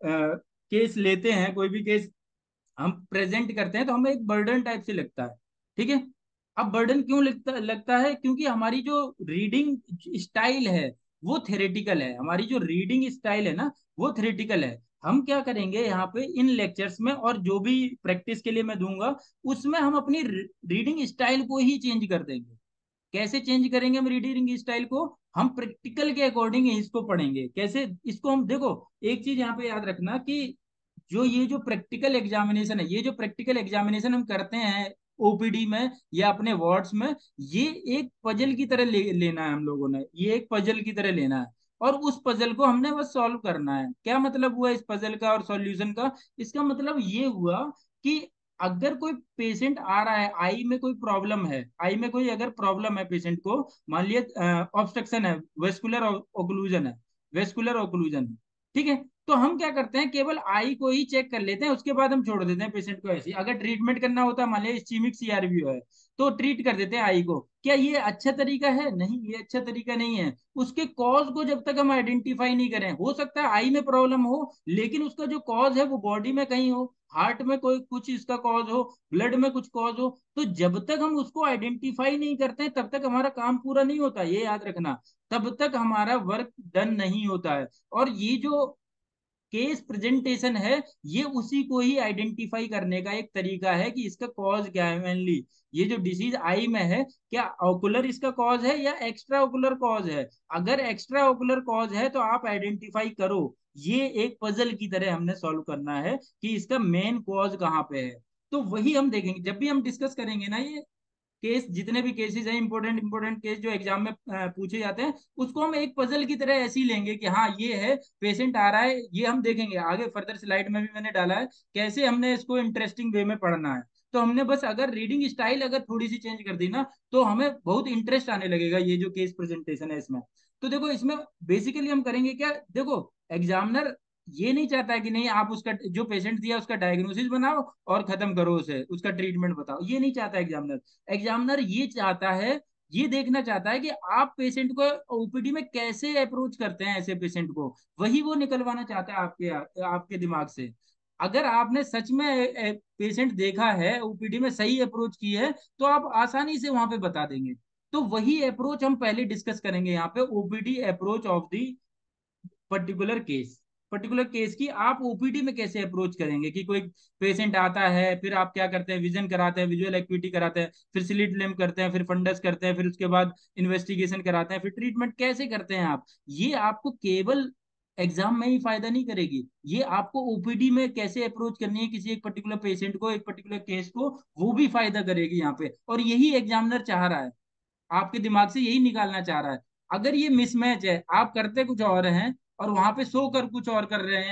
केस लेते हैं, कोई भी केस हम प्रेजेंट करते हैं, तो हमें एक बर्डन टाइप से लगता है, ठीक है। अब बर्डन क्यों लगता लगता है? क्योंकि हमारी जो रीडिंग स्टाइल है वो थेरेटिकल है, हमारी जो रीडिंग स्टाइल है ना वो थेरेटिकल है। हम क्या करेंगे यहाँ पे इन लेक्चर्स में, और जो भी प्रैक्टिस के लिए मैं दूंगा, उसमें हम अपनी रीडिंग स्टाइल को ही चेंज कर देंगे। कैसे चेंज करेंगे हम रीडिंग स्टाइल को? हम प्रैक्टिकल के अकॉर्डिंग इसको पढ़ेंगे। कैसे? इसको हम देखो, एक चीज यहाँ पे याद रखना कि जो ये जो प्रैक्टिकल एग्जामिनेशन है, ये जो प्रैक्टिकल एग्जामिनेशन हम करते हैं ओपीडी में या अपने वार्ड्स में, ये एक पजल की तरह ले, लेना है हम लोगों ने, ये एक पजल की तरह लेना है। और उस पजल को हमने बस सॉल्व करना है। क्या मतलब हुआ इस पजल का और सॉल्यूशन का? इसका मतलब ये हुआ कि अगर कोई पेशेंट आ रहा है, आई में कोई प्रॉब्लम है, आई में कोई अगर प्रॉब्लम है पेशेंट को, मान लिया ऑब्स्ट्रक्शन है, वेस्कुलर ओक्लूजन है, वेस्कुलर ओक्लूजन, ठीक है। तो हम क्या करते हैं, केवल आई को ही चेक कर लेते हैं, उसके बाद हम छोड़ देते हैं पेशेंट को ऐसे ही। अगर ट्रीटमेंट करना होता है, मान लिया इस्चीमिक सीआरबी है, तो ट्रीट कर देते हैं आई को। क्या ये अच्छा तरीका है? नहीं, ये अच्छा तरीका नहीं है। उसके कॉज को जब तक हम आइडेंटिफाई नहीं करें, हो सकता है आई में प्रॉब्लम हो, लेकिन उसका जो कॉज है वो बॉडी में कहीं हो, हार्ट में कोई कुछ इसका कॉज हो, ब्लड में कुछ कॉज हो। तो जब तक हम उसको आइडेंटिफाई नहीं करते तब तक हमारा काम पूरा नहीं होता, ये याद रखना। तब तक हमारा वर्क डन नहीं होता है। और ये जो केस प्रेजेंटेशन है, ये उसी को ही आइडेंटिफाई करने का एक तरीका है कि इसका कॉज क्या है मेनली। ये जो डिसीज आई में है, क्या ओकुलर इसका कॉज है या एक्स्ट्रा ओकुलर कॉज है? अगर एक्स्ट्रा ओकुलर कॉज है तो आप आइडेंटिफाई करो। ये एक पजल की तरह हमने सॉल्व करना है कि इसका मेन कॉज कहाँ पे है। तो वही हम देखेंगे जब भी हम डिस्कस करेंगे ना, ये केस, जितने भी केसेस हैं, इंपॉर्टेंट इंपॉर्टेंट केस जो एग्जाम में अ, पूछे जाते हैं, उसको हम एक पजल की तरह ऐसे ही लेंगे कि हाँ ये है, पेशेंट आ रहा है, ये हम देखेंगे आगे फर्दर स्लाइड में भी मैंने डाला है कैसे हमने इसको इंटरेस्टिंग वे में पढ़ना है। तो हमने बस अगर रीडिंग स्टाइल अगर थोड़ी सी चेंज कर दी ना, तो हमें बहुत इंटरेस्ट आने लगेगा ये जो केस प्रेजेंटेशन है इसमें। तो देखो इसमें बेसिकली हम करेंगे क्या, देखो एग्जामिनर ये नहीं चाहता है कि नहीं आप उसका जो पेशेंट दिया उसका डायग्नोसिस बनाओ और खत्म करो, उसे उसका ट्रीटमेंट बताओ, ये नहीं चाहता एग्जामिनर। एग्जामिनर ये चाहता है, ये देखना चाहता है कि आप पेशेंट को ओपीडी में कैसे अप्रोच करते हैं ऐसे पेशेंट को, वही वो निकलवाना चाहता है आपके आपके दिमाग से। अगर आपने सच में पेशेंट देखा है, ओपीडी में सही अप्रोच की है, तो आप आसानी से वहां पे बता देंगे। तो वही अप्रोच हम पहले डिस्कस करेंगे यहाँ पे, OPD approach of the particular case. Particular case की आप ओपीडी में कैसे अप्रोच करेंगे, कि कोई पेशेंट आता है, फिर आप क्या करते हैं, विजन कराते हैं, विजुअल एक्टिविटी कराते हैं, फिर स्लिट लिम्ब करते हैं, फिर फंडस करते हैं, फिर उसके बाद इन्वेस्टिगेशन कराते हैं, फिर ट्रीटमेंट कैसे करते हैं आप। ये आपको केवल एग्जाम में ही फायदा नहीं करेगी, ये आपको ओपीडी में कैसे अप्रोच करनी है किसी एक पर्टिकुलर पेशेंट को, एक पर्टिकुलर केस को, वो भी फायदा करेगी यहाँ पे। और यही एग्जामिनर चाह रहा है, आपके दिमाग से यही निकालना चाह रहा है। अगर ये मिसमैच है, आप करते कुछ और हैं और वहां पे शो कर कुछ और कर रहे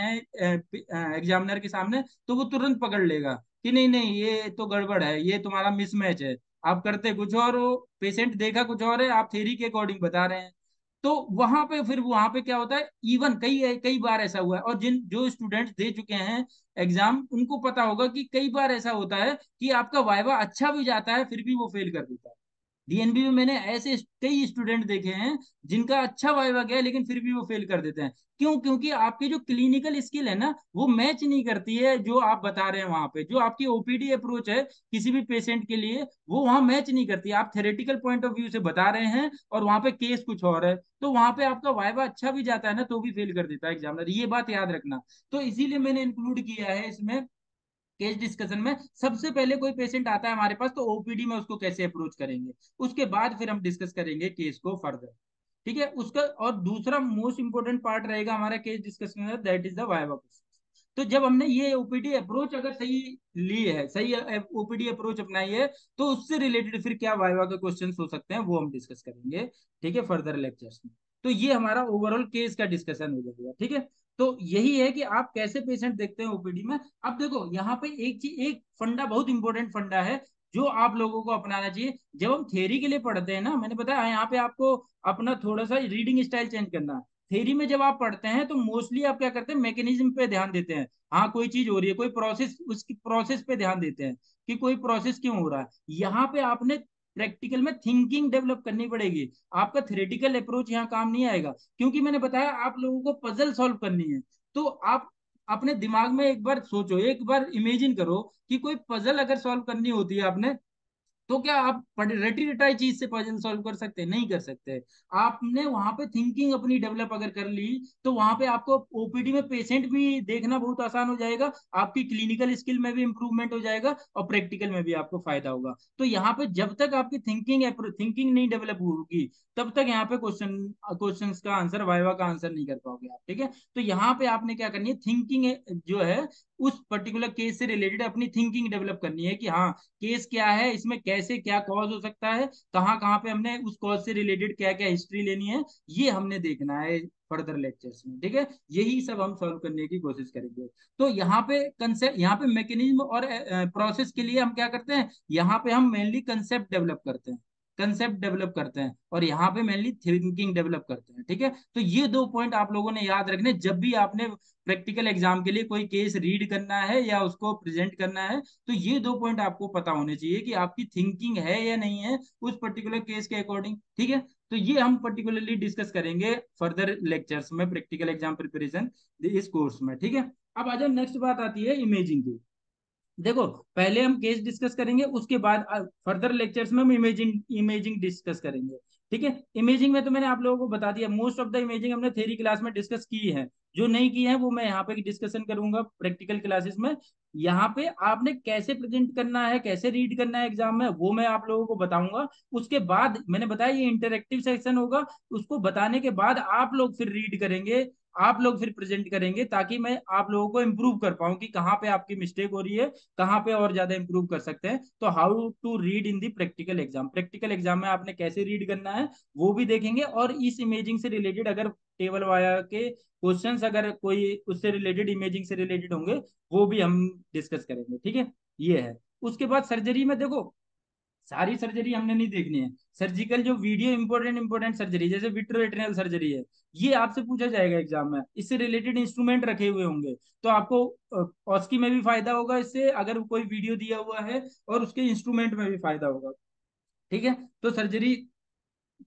हैं एग्जामिनर के सामने, तो वो तुरंत पकड़ लेगा कि नहीं नहीं ये तो गड़बड़ है, ये तुम्हारा मिसमैच है। आप करते कुछ और हो, पेशेंट देखा कुछ और है, आप थ्योरी के अकॉर्डिंग बता रहे हैं। तो वहां पे फिर वहां पे क्या होता है, इवन कई कई बार ऐसा हुआ है, और जिन जो स्टूडेंट्स दे चुके हैं एग्जाम, उनको पता होगा कि कई बार ऐसा होता है कि आपका वाइवा अच्छा भी जाता है, फिर भी वो फेल कर देता है। डीएनबी में मैंने ऐसे कई स्टूडेंट देखे हैं जिनका अच्छा वाइवा गया, लेकिन फिर भी वो फेल कर देते हैं। क्यों? क्योंकि आपकी जो क्लिनिकल स्किल है ना, वो मैच नहीं करती है जो आप बता रहे हैं वहां पे, जो आपकी ओपीडी अप्रोच है किसी भी पेशेंट के लिए, वो वहां मैच नहीं करती। आप थेरेटिकल पॉइंट ऑफ व्यू से बता रहे हैं और वहां पे केस कुछ और है, तो वहां पे आपका वाइवा अच्छा भी जाता है ना, तो भी फेल कर देता है एग्जामिनर। ये बात याद रखना। तो इसीलिए मैंने इंक्लूड किया है इसमें केस डिस्कशन में। सबसे पहले कोई पेशेंट आता है हमारे पास, तो ओपीडी में उसको कैसे अप्रोच करेंगे, उसके बाद फिर हम डिस्कस करेंगे केस को फर्दर। ठीक है, उसका और दूसरा मोस्ट इंपोर्टेंट पार्ट रहेगा हमारा केस डिस्कशन में, that is the viva question. तो जब हमने ये ओपीडी अप्रोच अगर सही ली है, सही ओपीडी अप्रोच अपनाई है, तो उससे रिलेटेड फिर क्या वाइवा के क्वेश्चंस हो सकते हैं, वो हम डिस्कस करेंगे। ठीक है, फर्दर लेक्चर्स में। तो ये हमारा ओवरऑल केस का डिस्कशन हो जाएगा। ठीक है, तो यही है कि आप कैसे पेशेंट देखते हैं ओपीडी में। अब देखो यहाँ पे एक चीज, एक फंडा, बहुत इंपॉर्टेंट फंडा है जो आप लोगों को अपनाना चाहिए। जब हम थ्योरी के लिए पढ़ते हैं ना, मैंने बताया यहाँ पे आपको अपना थोड़ा सा रीडिंग स्टाइल चेंज करना है। थ्योरी में जब आप पढ़ते हैं तो मोस्टली आप क्या करते हैं, मैकेनिज्म पे ध्यान देते हैं। हाँ, कोई चीज हो रही है, कोई प्रोसेस, उसकी प्रोसेस पे ध्यान देते हैं कि कोई प्रोसेस क्यों हो रहा है। यहाँ पे आपने प्रैक्टिकल में थिंकिंग डेवलप करनी पड़ेगी। आपका थ्योरेटिकल अप्रोच यहाँ काम नहीं आएगा, क्योंकि मैंने बताया आप लोगों को पजल सॉल्व करनी है। तो आप अपने दिमाग में एक बार सोचो, एक बार इमेजिन करो कि कोई पजल अगर सॉल्व करनी होती है आपने, तो क्या आप रटी रटाई चीज से पजल सॉल्व कर सकते हैं? नहीं कर सकते। आपने वहां पे थिंकिंग अपनी डेवलप अगर कर ली, तो वहां पे आपको ओपीडी में पेशेंट भी देखना बहुत आसान हो जाएगा, आपकी क्लिनिकल स्किल में भी इंप्रूवमेंट हो जाएगा, और प्रैक्टिकल में भी आपको फायदा होगा। तो यहाँ पे जब तक आपकी थिंकिंग थिंकिंग नहीं डेवलप होगी, तब तक यहाँ पे क्वेश्चन क्वेश्चंस का आंसर, वाइवा का आंसर नहीं कर पाओगे आप। ठीक है, तो यहाँ पे आपने क्या करनी है, थिंकिंग जो है उस पर्टिकुलर केस से रिलेटेड अपनी थिंकिंग डेवलप करनी है कि हाँ, केस क्या है, इसमें कैसे क्या कॉज हो सकता है, कहाँ कहाँ पे हमने उस कॉज से रिलेटेड क्या क्या हिस्ट्री लेनी है, ये हमने देखना है फर्दर लेक्चर्स में। ठीक है, यही सब हम सॉल्व करने की कोशिश करेंगे। तो यहाँ पे कंसेप्ट, यहाँ पे मैकेनिज्म और प्रोसेस के लिए हम क्या करते हैं, यहाँ पे हम मेनली कंसेप्ट डेवलप करते हैं, कंसेप्ट डेवलप करते हैं, और यहाँ पे मेनली थिंकिंग डेवलप करते हैं। ठीक है, तो ये दो पॉइंट आप लोगों ने याद रखने जब भी आपने प्रैक्टिकल एग्जाम के लिए कोई केस रीड करना है या उसको प्रेजेंट करना है। तो ये दो पॉइंट आपको पता होने चाहिए कि आपकी थिंकिंग है या नहीं है उस पर्टिकुलर केस के अकॉर्डिंग। ठीक है, तो ये हम पर्टिकुलरली डिस्कस करेंगे फर्दर लेक्चर्स में, प्रैक्टिकल एग्जाम प्रिपरेशन इस कोर्स में। ठीक है, अब आ जाओ, नेक्स्ट बात आती है इमेजिंग की। देखो, पहले हम केस डिस्कस करेंगे, उसके बाद फर्दर लेक्चर्स में हम इमेजिंग इमेजिंग डिस्कस करेंगे। ठीक है, इमेजिंग में तो मैंने आप लोगों को बता दिया, मोस्ट ऑफ द इमेजिंग हमने थ्योरी क्लास में डिस्कस की है। जो नहीं की है वो मैं यहाँ पे डिस्कशन करूंगा प्रैक्टिकल क्लासेस में। यहाँ पे आपने कैसे प्रेजेंट करना है, कैसे रीड करना है एग्जाम में, वो मैं आप लोगों को बताऊंगा। उसके बाद मैंने बताया ये इंटरेक्टिव सेक्शन होगा, उसको बताने के बाद आप लोग फिर रीड करेंगे, आप लोग फिर प्रेजेंट करेंगे, ताकि मैं आप लोगों को इम्प्रूव कर पाऊं कि कहाँ पे आपकी मिस्टेक हो रही है, कहाँ पे और ज्यादा इंप्रूव कर सकते हैं। तो how to read in the practical exam, practical exam में आपने कैसे रीड करना है वो भी देखेंगे। और इस इमेजिंग से रिलेटेड अगर टेबल वाया के क्वेश्चंस, अगर कोई उससे रिलेटेड, इमेजिंग से रिलेटेड होंगे, वो भी हम डिस्कस करेंगे। ठीक है, ये है। उसके बाद सर्जरी में देखो, सारी सर्जरी हमने नहीं देखनी है। सर्जिकल जो वीडियो इंपॉर्टेंट इंपॉर्टेंट सर्जरी, जैसे विट्रोरेटिनल सर्जरी है, ये आपसे पूछा जाएगा एग्जाम में, इससे रिलेटेड इंस्ट्रूमेंट रखे हुए होंगे, तो आपको ऑस्की में भी फायदा होगा इससे, अगर कोई वीडियो दिया हुआ है, और उसके इंस्ट्रूमेंट में भी फायदा होगा। ठीक है, तो सर्जरी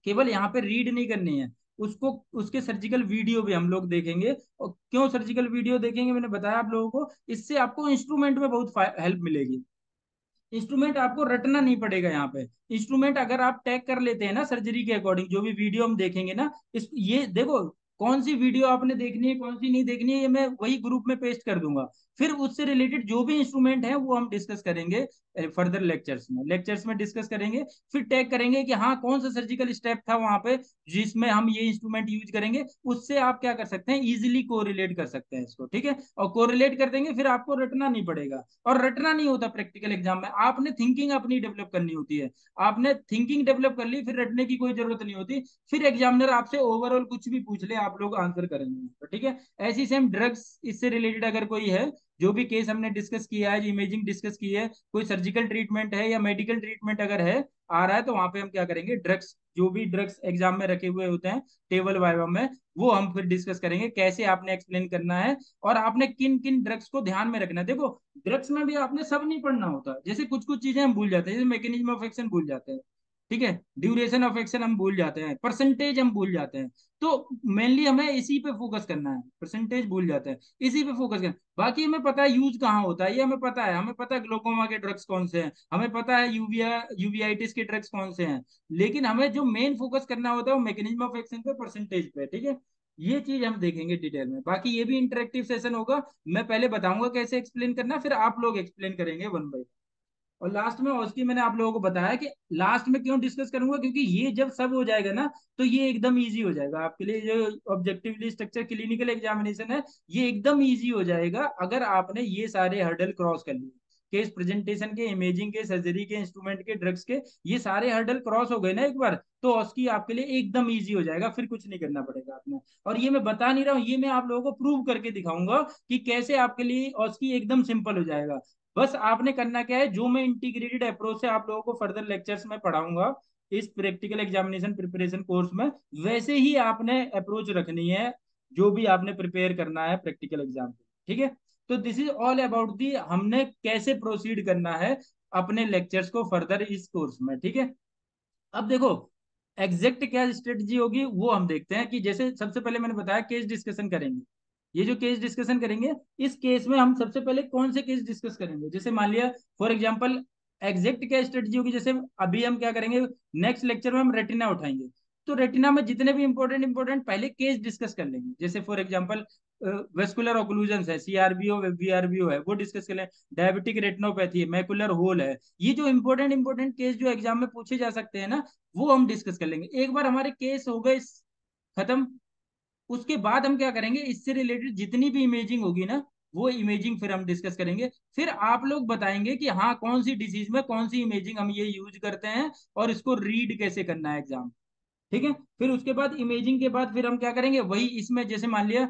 केवल यहाँ पे रीड नहीं करनी है, उसको उसके सर्जिकल वीडियो भी हम लोग देखेंगे। और क्यों सर्जिकल वीडियो देखेंगे, मैंने बताया आप लोगों को, इससे आपको इंस्ट्रूमेंट में बहुत हेल्प मिलेगी। इंस्ट्रूमेंट आपको रटना नहीं पड़ेगा यहाँ पे। इंस्ट्रूमेंट अगर आप टैग कर लेते हैं ना सर्जरी के अकॉर्डिंग, जो भी वीडियो हम देखेंगे ना, इस ये देखो कौन सी वीडियो आपने देखनी है कौन सी नहीं देखनी है, ये मैं वही ग्रुप में पेस्ट कर दूंगा। फिर उससे रिलेटेड जो भी इंस्ट्रूमेंट है वो हम डिस्कस करेंगे फर्दर लेक्चर्स में लेक्चर्स में डिस्कस करेंगे। फिर टैग करेंगे कि हाँ कौन सा सर्जिकल स्टेप था वहां पे जिसमें हम ये इंस्ट्रूमेंट यूज करेंगे। उससे आप क्या कर सकते हैं, इजिली कोरिलेट कर सकते हैं इसको, ठीक है। और कोरिलेट कर देंगे, फिर आपको रटना नहीं पड़ेगा। और रटना नहीं होता प्रैक्टिकल एग्जाम में, आपने थिंकिंग अपनी डेवलप करनी होती है। आपने थिंकिंग डेवलप कर ली, फिर रटने की कोई जरूरत नहीं होती। फिर एग्जामिनर आपसे ओवरऑल कुछ भी पूछ ले, आप लोग आंसर करेंगे, तो ठीक है। ऐसी सेम ड्रग्स इससे रिलेटेड अगर कोई है, जो भी केस हमने डिस्कस किया है, इमेजिंग डिस्कस की है, कोई सर्जिकल ट्रीटमेंट है या मेडिकल ट्रीटमेंट अगर है आ रहा है, तो वहां पे हम क्या करेंगे, ड्रग्स जो भी ड्रग्स एग्जाम में रखे हुए होते हैं टेबल वाइवा में, वो हम फिर डिस्कस करेंगे कैसे आपने एक्सप्लेन करना है और आपने किन किन ड्रग्स को ध्यान में रखना है। देखो ड्रग्स में भी आपने सब नहीं पढ़ना होता, जैसे कुछ कुछ चीजें हम भूल जाते हैं, जैसे मैकेनिज्म ऑफ एक्शन भूल जाते हैं, ठीक है, ड्यूरेशन ऑफ एक्शन हम भूल जाते हैं, परसेंटेज हम भूल जाते हैं। तो मेनली हमें इसी पे फोकस करना है, परसेंटेज भूल जाते हैं, इसी पे फोकस करना। बाकी हमें पता है यूज कहाँ होता है, ये हमें पता है, हमें पता है ग्लोकोमा के ड्रग्स कौन से हैं, हमें पता है यूविया यूवीआईटिस के ड्रग्स कौन से हैं। लेकिन हमें जो मेन फोकस करना होता है वो मैकेनिज्म ऑफ एक्शन पे, परसेंटेज पे, ठीक है। ये चीज हम देखेंगे डिटेल में। बाकी ये भी इंटरेक्टिव सेशन होगा, मैं पहले बताऊंगा कैसे एक्सप्लेन करना, फिर आप लोग एक्सप्लेन करेंगे वन बाई। और लास्ट में उसकी मैंने आप लोगों को बताया कि लास्ट में क्यों डिस्कस करूंगा, क्योंकि ये जब सब हो जाएगा ना, तो ये एकदम इजी हो जाएगा आपके लिए। जो ऑब्जेक्टिवली स्ट्रक्चर क्लिनिकल एग्जामिनेशन है, ये एकदम इजी हो जाएगा अगर आपने ये सारे हर्डल क्रॉस कर लिए। केस प्रेजेंटेशन के, इमेजिंग के, सर्जरी के, इंस्ट्रूमेंट के, ड्रग्स के, ये सारे हर्डल क्रॉस हो गए ना एक बार, तो उसकी आपके लिए एकदम इजी हो जाएगा, फिर कुछ नहीं करना पड़ेगा आपने। और ये मैं बता नहीं रहा हूँ, ये मैं आप लोगों को प्रूव करके दिखाऊंगा कि कैसे आपके लिए उसकी एकदम सिंपल हो जाएगा। बस आपने करना क्या है, जो मैं इंटीग्रेटेड अप्रोच से आप लोगों को फर्दर लेक्चर्स में पढ़ाऊंगा इस प्रैक्टिकल एग्जामिनेशन प्रिपरेशन कोर्स में, वैसे ही आपने अप्रोच रखनी है जो भी आपने प्रिपेयर करना है प्रैक्टिकल एग्जाम के, ठीक है। तो this is all about the हमने कैसे प्रोसीड करना है अपने लेक्चर्स को फर्दर इस कोर्स में, ठीक है। अब देखो एग्जैक्ट क्या स्ट्रेटजी होगी वो हम देखते हैं। कि जैसे सबसे पहले मैंने बताया केस डिस्कशन करेंगे, ये जो केस डिस्कशन करेंगे, इस केस में हम सबसे पहले कौन से केस डिस्कस करेंगे, जैसे मान लिया फॉर एग्जांपल एग्जैक्ट क्या स्ट्रेटजी होगी, जैसे अभी हम क्या करेंगे, नेक्स्ट लेक्चर में हम रेटिना उठाएंगे। तो रेटिना में जितने भी इंपॉर्टेंट इंपॉर्टेंट पहले केस डिस्कस कर लेंगे, जैसे फॉर एग्जांपल वेस्कुलर ऑक्लूजन है, सीआरबीओ वीआरबीओ है, वो डिस्कस कर लें। डायबिटिक रेटिनोपैथी है, मैकुलर होल है, ये जो इंपॉर्टेंट इंपॉर्टेंट केस जो एग्जाम में पूछे जा सकते हैं ना, वो हम डिस्कस कर लेंगे। एक बार हमारे केस हो गए खत्म, उसके बाद हम क्या करेंगे, इससे रिलेटेड जितनी भी इमेजिंग होगी ना, वो इमेजिंग फिर हम डिस्कस करेंगे। फिर आप लोग बताएंगे कि हाँ कौन सी डिजीज में कौन सी इमेजिंग हम ये यूज करते हैं और इसको रीड कैसे करना है एग्जाम, ठीक है। फिर उसके बाद इमेजिंग के बाद फिर हम क्या करेंगे, वही इसमें जैसे मान लिया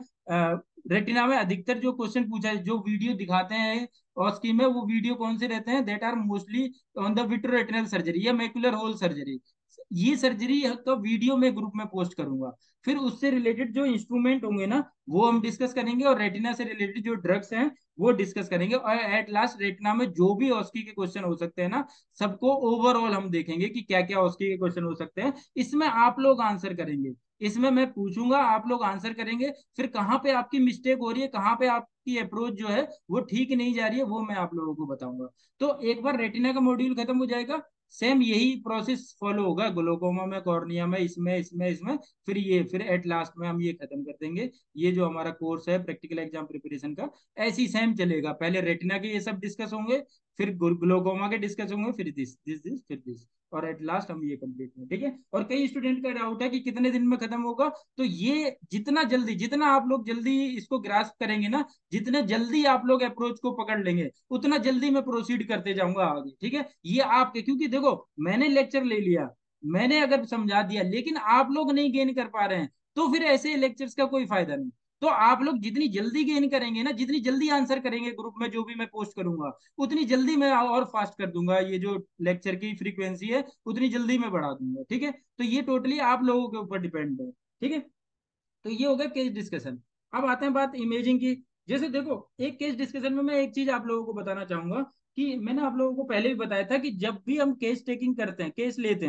रेटिना में अधिकतर जो क्वेश्चन पूछा है, जो वीडियो दिखाते हैं और स्कीम में, वो वीडियो कौन से रहते हैं, that are mostly on the vitreoretinal surgery या मैकुलर होल सर्जरी। ये सर्जरी तो वीडियो में ग्रुप में पोस्ट करूंगा। फिर उससे रिलेटेड जो इंस्ट्रूमेंट होंगे ना, वो हम डिस्कस करेंगे, और रेटिना से रिलेटेड जो ड्रग्स हैं वो डिस्कस करेंगे। और एट लास्ट रेटिना में जो भी ऑस्की के क्वेश्चन हो सकते हैं ना, सबको ओवरऑल हम देखेंगे कि क्या क्या ऑस्की के क्वेश्चन हो सकते हैं। इसमें आप लोग आंसर करेंगे, इसमें मैं पूछूंगा आप लोग आंसर करेंगे। फिर कहाँ पे आपकी मिस्टेक हो रही है, कहाँ पे आपकी अप्रोच जो है वो ठीक नहीं जा रही है, वो मैं आप लोगों को बताऊंगा। तो एक बार रेटिना का मॉड्यूल खत्म हो जाएगा, सेम यही प्रोसेस फॉलो होगा ग्लोकोमा में, कॉर्निया में, इसमें इसमें इसमें, फिर ये फिर एट लास्ट में हम ये खत्म कर देंगे। ये जो हमारा कोर्स है प्रैक्टिकल एग्जाम प्रिपरेशन का, ऐसी सेम चलेगा। पहले रेटिना के ये सब डिस्कस होंगे, फिर ग्लोकोमा के डिस्कस होंगे, फिर दिस दिस दिस फिर दिस, और एट लास्ट हम ये कंप्लीट करें, ठीक है। और कई स्टूडेंट का डाउट है कि कितने दिन में खत्म होगा, तो ये जितना जल्दी, जितना आप लोग जल्दी इसको ग्रास्प करेंगे ना, जितने जल्दी आप लोग अप्रोच को पकड़ लेंगे, उतना जल्दी मैं प्रोसीड करते जाऊंगा आगे, ठीक है। ये आपके, क्योंकि देखो मैंने लेक्चर ले लिया, मैंने अगर समझा दिया, लेकिन आप लोग नहीं गेन कर पा रहे हैं, तो फिर ऐसे लेक्चर्स का कोई फायदा नहीं। तो आप लोग जितनी जल्दी गेन करेंगे ना, जितनी जल्दी आंसर करेंगे ग्रुप में जो भी मैं पोस्ट करूंगा, उतनी जल्दी मैं और फास्ट कर दूंगा, ये जो लेक्चर की फ्रीक्वेंसी है उतनी जल्दी मैं बढ़ा दूंगा, ठीक है। तो ये टोटली आप लोगों के ऊपर डिपेंड है, ठीक है। तो ये हो गया केस डिस्कशन। अब आते हैं बात इमेजिंग की। जैसे देखो एक केस डिस्कशन में मैं एक चीज आप लोगों को बताना चाहूंगा, कि मैंने आप लोगों को पहले भी बताया था कि जब भी हम केस टेकिंग करते हैं, केस लेते हैं,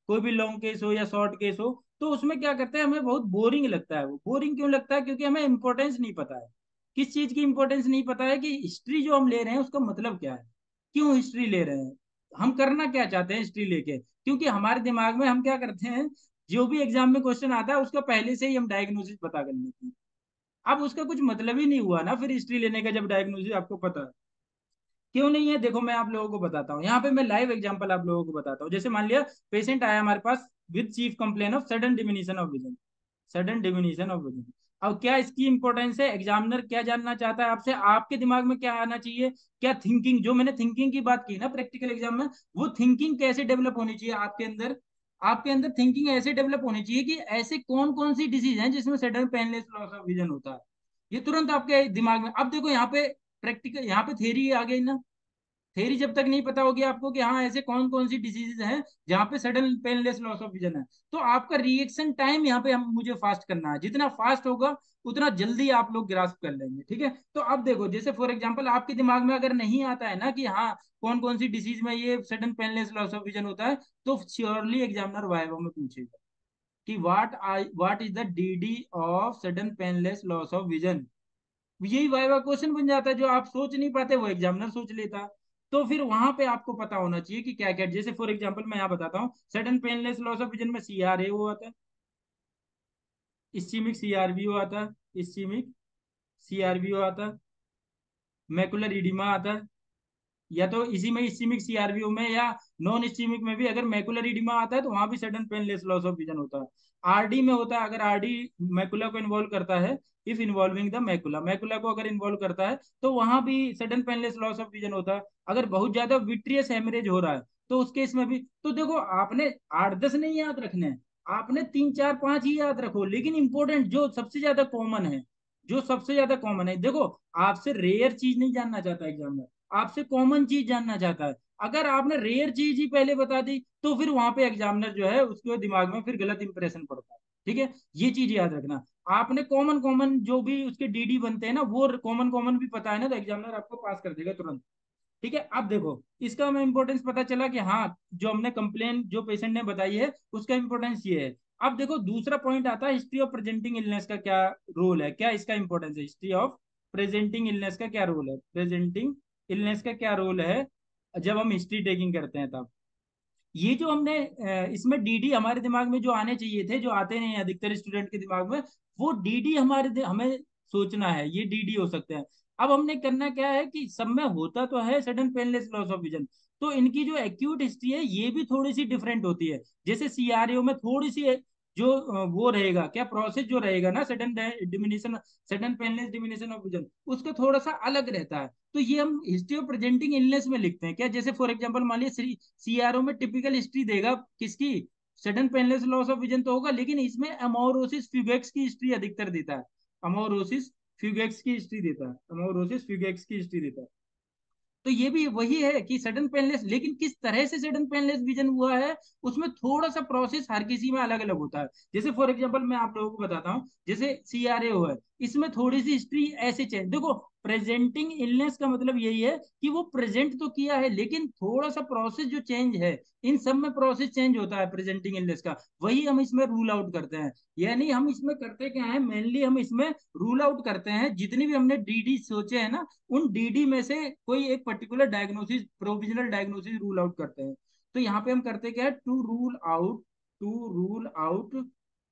कोई भी लॉन्ग केस हो या शॉर्ट केस हो, तो उसमें क्या करते हैं, हमें बहुत बोरिंग लगता है। वो बोरिंग क्यों लगता है? क्योंकि हमें इंपॉर्टेंस नहीं पता है। किस चीज की इंपॉर्टेंस नहीं पता है? कि हिस्ट्री जो हम ले रहे हैं उसका मतलब क्या है, क्यों हिस्ट्री ले रहे हैं, हम करना क्या चाहते हैं हिस्ट्री लेके। क्योंकि हमारे दिमाग में हम क्या करते हैं, जो भी एग्जाम में क्वेश्चन आता है उसका पहले से ही हम डायग्नोसिस पता कर लेते हैं। अब उसका कुछ मतलब ही नहीं हुआ ना फिर हिस्ट्री लेने का, जब डायग्नोसिस आपको पता है। क्यों नहीं है, देखो मैं आप लोगों को बताता हूँ, यहाँ पे मैं लाइव एग्जांपल आप लोगों को बताता हूँ। जैसे मान लिया पेशेंट आया हमारे पास with chief complain of sudden diminution of vision, sudden diminution of vision. अब क्या इसकी इंपॉर्टेंस है, एग्जामिनर क्या जानना चाहता है आपसे, आपके दिमाग में क्या आना चाहिए, क्या थिंकिंग, जो मैंने थिंकिंग की बात की ना प्रैक्टिकल एग्जाम में, वो थिंकिंग कैसे डेवलप होनी चाहिए आपके अंदर। आपके अंदर थिंकिंग ऐसे डेवलप होनी चाहिए कि ऐसे कौन कौन सी डिजीज हैं जिसमें sudden painless loss of vision होता है, ये तुरंत आपके दिमाग में। अब देखो यहाँ पे प्रैक्टिकल, यहाँ पे थ्योरी आ गई ना। थेरी जब तक नहीं पता होगी आपको कि हाँ ऐसे कौन कौन सी डिजीजेज हैं जहाँ पे sudden painless loss of vision है, तो आपका रिएक्शन टाइम यहाँ पे हम मुझे फास्ट करना है। जितना फास्ट होगा उतना जल्दी आप लोग ग्रास्प कर लेंगे, ठीक है। तो अब देखो, जैसे फॉर एग्जांपल आपके दिमाग में अगर नहीं आता है ना कि हाँ कौन कौन सी डिजीज में ये sudden painless loss of vision होता है, तो श्योरली एग्जामिनर वाइवा में पूछेगा कि what I what is the DD of sudden painless loss of vision. यही वाइवा क्वेश्चन बन जाता है, जो आप सोच नहीं पाते वो एग्जामिनर सोच लेता है। तो फिर वहां पे आपको पता होना चाहिए कि क्या क्या, जैसे फॉर एग्जांपल मैं यहाँ बताता हूँ, sudden painless loss of vision में सी आर ए वो आता है, इस्चीमिक सी आर बी ओ आता है, इस्चीमिक सी आर बी ओ आता है, मैकुलर इडिमा आता है, या तो इसी में इस्चीमिक सीआरबीओ में या नॉन इस्चीमिक में भी अगर मैकुलर इडिमा आता है तो वहां भी sudden painless loss of vision होता है। आरडी में होता है, अगर आरडी मैकुला को इन्वॉल्व करता है, if involving the macula, macula को अगर इन्वॉल्व करता है तो वहां भी sudden painless loss of vision होता है। अगर बहुत ज्यादा विट्रियस हेमरेज हो रहा है तो उस केस में भी। तो देखो आपने आठ दस नहीं याद रखने हैं, आपने तीन चार पांच ही याद रखो, लेकिन इंपॉर्टेंट जो सबसे ज्यादा कॉमन है, जो सबसे ज्यादा कॉमन है। देखो आपसे रेयर चीज नहीं जानना चाहता एग्जामिनर, आपसे कॉमन चीज जानना चाहता है। अगर आपने रेयर चीज ही पहले बता दी तो फिर वहां पे एग्जामिनर जो है उसके दिमाग में फिर गलत इंप्रेशन पड़ता है, ठीक है। ये चीज याद रखना। आपने कॉमन कॉमन जो भी उसके डीडी बनते हैं ना, वो कॉमन कॉमन भी पता है ना, तो एग्जामिनर आपको पास कर देगा तुरंत, ठीक है। अब देखो इसका हमें इंपॉर्टेंस पता चला कि हाँ जो हमने कंप्लेन जो पेशेंट ने बताई है उसका इंपॉर्टेंस ये है। अब देखो दूसरा पॉइंट आता है, हिस्ट्री ऑफ प्रेजेंटिंग इलनेस का क्या रोल है, क्या इसका इंपॉर्टेंस है, हिस्ट्री ऑफ प्रेजेंटिंग इलनेस का क्या रोल है, प्रेजेंटिंग इलनेस का क्या रोल है जब हम हिस्ट्री टेकिंग करते हैं तब। ये जो हमने अ, इसमें डीडी हमारे दिमाग में जो आने चाहिए थे, जो आते नहीं हैं अधिकतर स्टूडेंट के दिमाग में, वो डीडी हमारे दि- हमें सोचना है ये डीडी हो सकते हैं। अब हमने करना क्या है कि सब में होता तो है sudden painless loss of vision, तो इनकी जो एक्यूट हिस्ट्री है ये भी थोड़ी सी डिफरेंट होती है। जैसे सीआरओ में थोड़ी सी जो अ, वो रहेगा, क्या प्रोसेस जो रहेगा ना, sudden diminution, sudden painless diminution of vision, उसका थोड़ा सा अलग रहता है। तो ये हम हिस्ट्री ऑफ प्रेजेंटिंग इलनेस में लिखते हैं क्या, जैसे फॉर एग्जांपल मान लीजिए सीआरओ में टिपिकल हिस्ट्री देगा किसकी, sudden painless loss of vision तो होगा, लेकिन इसमें अमोरोसिस फ्यूगेक्स की हिस्ट्री अधिकतर देता है, अमोरोसिस फ्यूगेक्स की हिस्ट्री देता है, अमोरोसिस फ्यूगेक्स की हिस्ट्री देता है। तो ये भी वही है कि सडन पेनलेस, लेकिन किस तरह से सडन पेनलेस विजन हुआ है उसमें थोड़ा सा प्रोसेस हर किसी में अलग अलग होता है। जैसे फॉर एग्जांपल मैं आप लोगों को बताता हूँ, जैसे सीआरए है, इसमें थोड़ी सी हिस्ट्री ऐसे चेंज, देखो प्रेजेंटिंग इलनेस का मतलब यही है कि वो प्रेजेंट तो किया है लेकिन थोड़ा सा प्रोसेस जो चेंज है, इन सब में प्रोसेस चेंज होता है प्रेजेंटिंग इलनेस का, वही हम इसमें रूल आउट करते हैं। यानी हम इसमें करते क्या है, मेनली हम इसमें रूल आउट करते हैं जितनी भी हमने डीडी सोचे हैं ना, उन डीडी में से कोई एक particular diagnosis, provisional diagnosis rule out करते हैं। तो यहाँ पे हम करते क्या है, to rule out, to rule out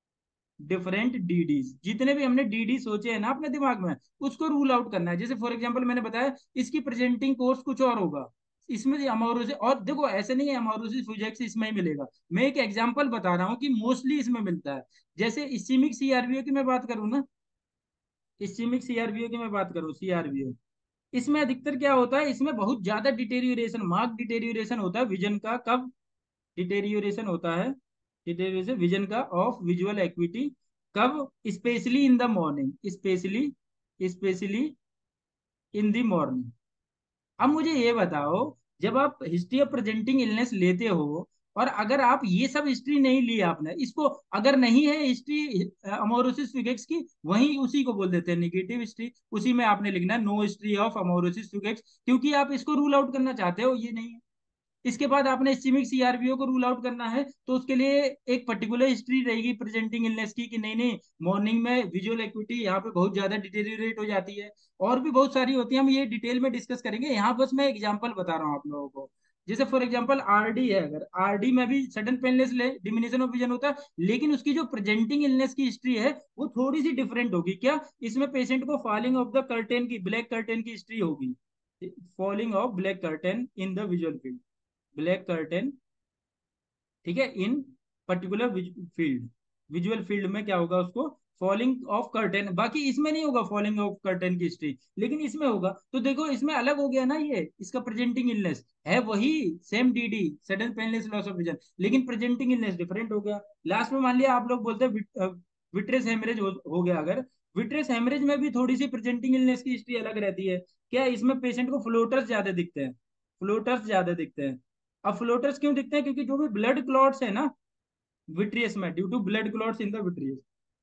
different DDs, जितने भी हमने डीडी सोचे हैं ना अपने दिमाग में, उसको रूल आउट करना है। जैसे फॉर एग्जांपल मैंने बताया इसकी प्रेजेंटिंग कोर्स कुछ और होगा, इसमें अमारोसिस, और देखो ऐसे नहीं है अमारोसिस फ्यूजेक्स इसमें ही मिलेगा, मैं एक एग्जांपल बता रहा हूँ कि मोस्टली इसमें मिलता है। जैसे इस्कीमिक सीआरबीओ की मैं बात करूँ ना, इस्कीमिक सीआरबीओ की मैं बात करूँ, सीआरबीओ, इसमें अधिकतर क्या होता है, इसमें बहुत ज्यादा डिटेरियोरेशन, मार्क डिटेरियोरेशन होता है विजन का। कब डिटेरियोरेशन होता है, डिटेरियोरेशन विजन का ऑफ विजुअल एक्विटी, कब, specially in the morning, specially specially in the morning. अब मुझे ये बताओ, जब आप हिस्ट्री ऑफ प्रेजेंटिंग इलनेस लेते हो और अगर आप ये सब हिस्ट्री नहीं ली आपने इसको, अगर नहीं है हिस्ट्री अमोरोसिस फिगेक्स की, वहीं उसी को बोल देते हैं निगेटिव हिस्ट्री, उसी में आपने लिखना है no history of amaurosis fugax, क्योंकि आप इसको रूल आउट करना चाहते हो, ये नहीं है। इसके बाद आपने इस्चेमिक सीआरबीओ को रूल आउट करना है, तो उसके लिए एक पर्टिकुलर हिस्ट्री रहेगी प्रेजेंटिंग इलनेस की, कि नहीं नहीं मॉर्निंग में विजुअल एक्टिविटी यहाँ पे बहुत ज्यादा डिटेरियोरेट हो जाती है, और भी बहुत सारी होती है, हम ये डिटेल में डिस्कस करेंगे। यहाँ बस मैं एग्जांपल बता रहा हूँ आप लोगों को। जैसे फॉर एग्जांपल आरडी है, अगर आरडी में भी sudden painless diminution of vision होता है, लेकिन उसकी जो प्रेजेंटिंग इलनेस की हिस्ट्री है वो थोड़ी सी डिफरेंट होगी। क्या, इसमें पेशेंट को फॉलिंग ऑफ द कर्टेन की, ब्लैक कर्टेन की हिस्ट्री होगी, falling of black curtain in the visual field, black curtain, ठीक है, in particular field, visual field में क्या होगा उसको, फॉलिंग ऑफ कर्टेन। बाकी इसमें नहीं होगा फॉलिंग ऑफ कर्टेन की हिस्ट्री, लेकिन इसमें होगा। तो देखो इसमें अलग हो गया ना, ये इसका प्रेजेंटिंग इलनेस है वही same DD, sudden painless loss of vision, लेकिन प्रेजेंटिंग इलनेस डिफरेंट हो गया। लास्ट में मान लिया आप लोग बोलते हैं विट्रेस हेमरेज हो, हो गया, अगर विट्रेस हेमरेज में भी थोड़ी सी प्रेजेंटिंग इलनेस की हिस्ट्री अलग रहती है। क्या, इसमें पेशेंट को फ्लोटर्स ज्यादा दिखते हैं, फ्लोटर्स ज्यादा दिखते हैं। अब फ्लोटर्स क्यों दिखते हैं, क्योंकि जो भी ब्लड क्लॉट्स है ना विट्रियस में, due to blood clots in the vitreous,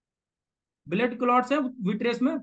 blood clots है विट्रियस में,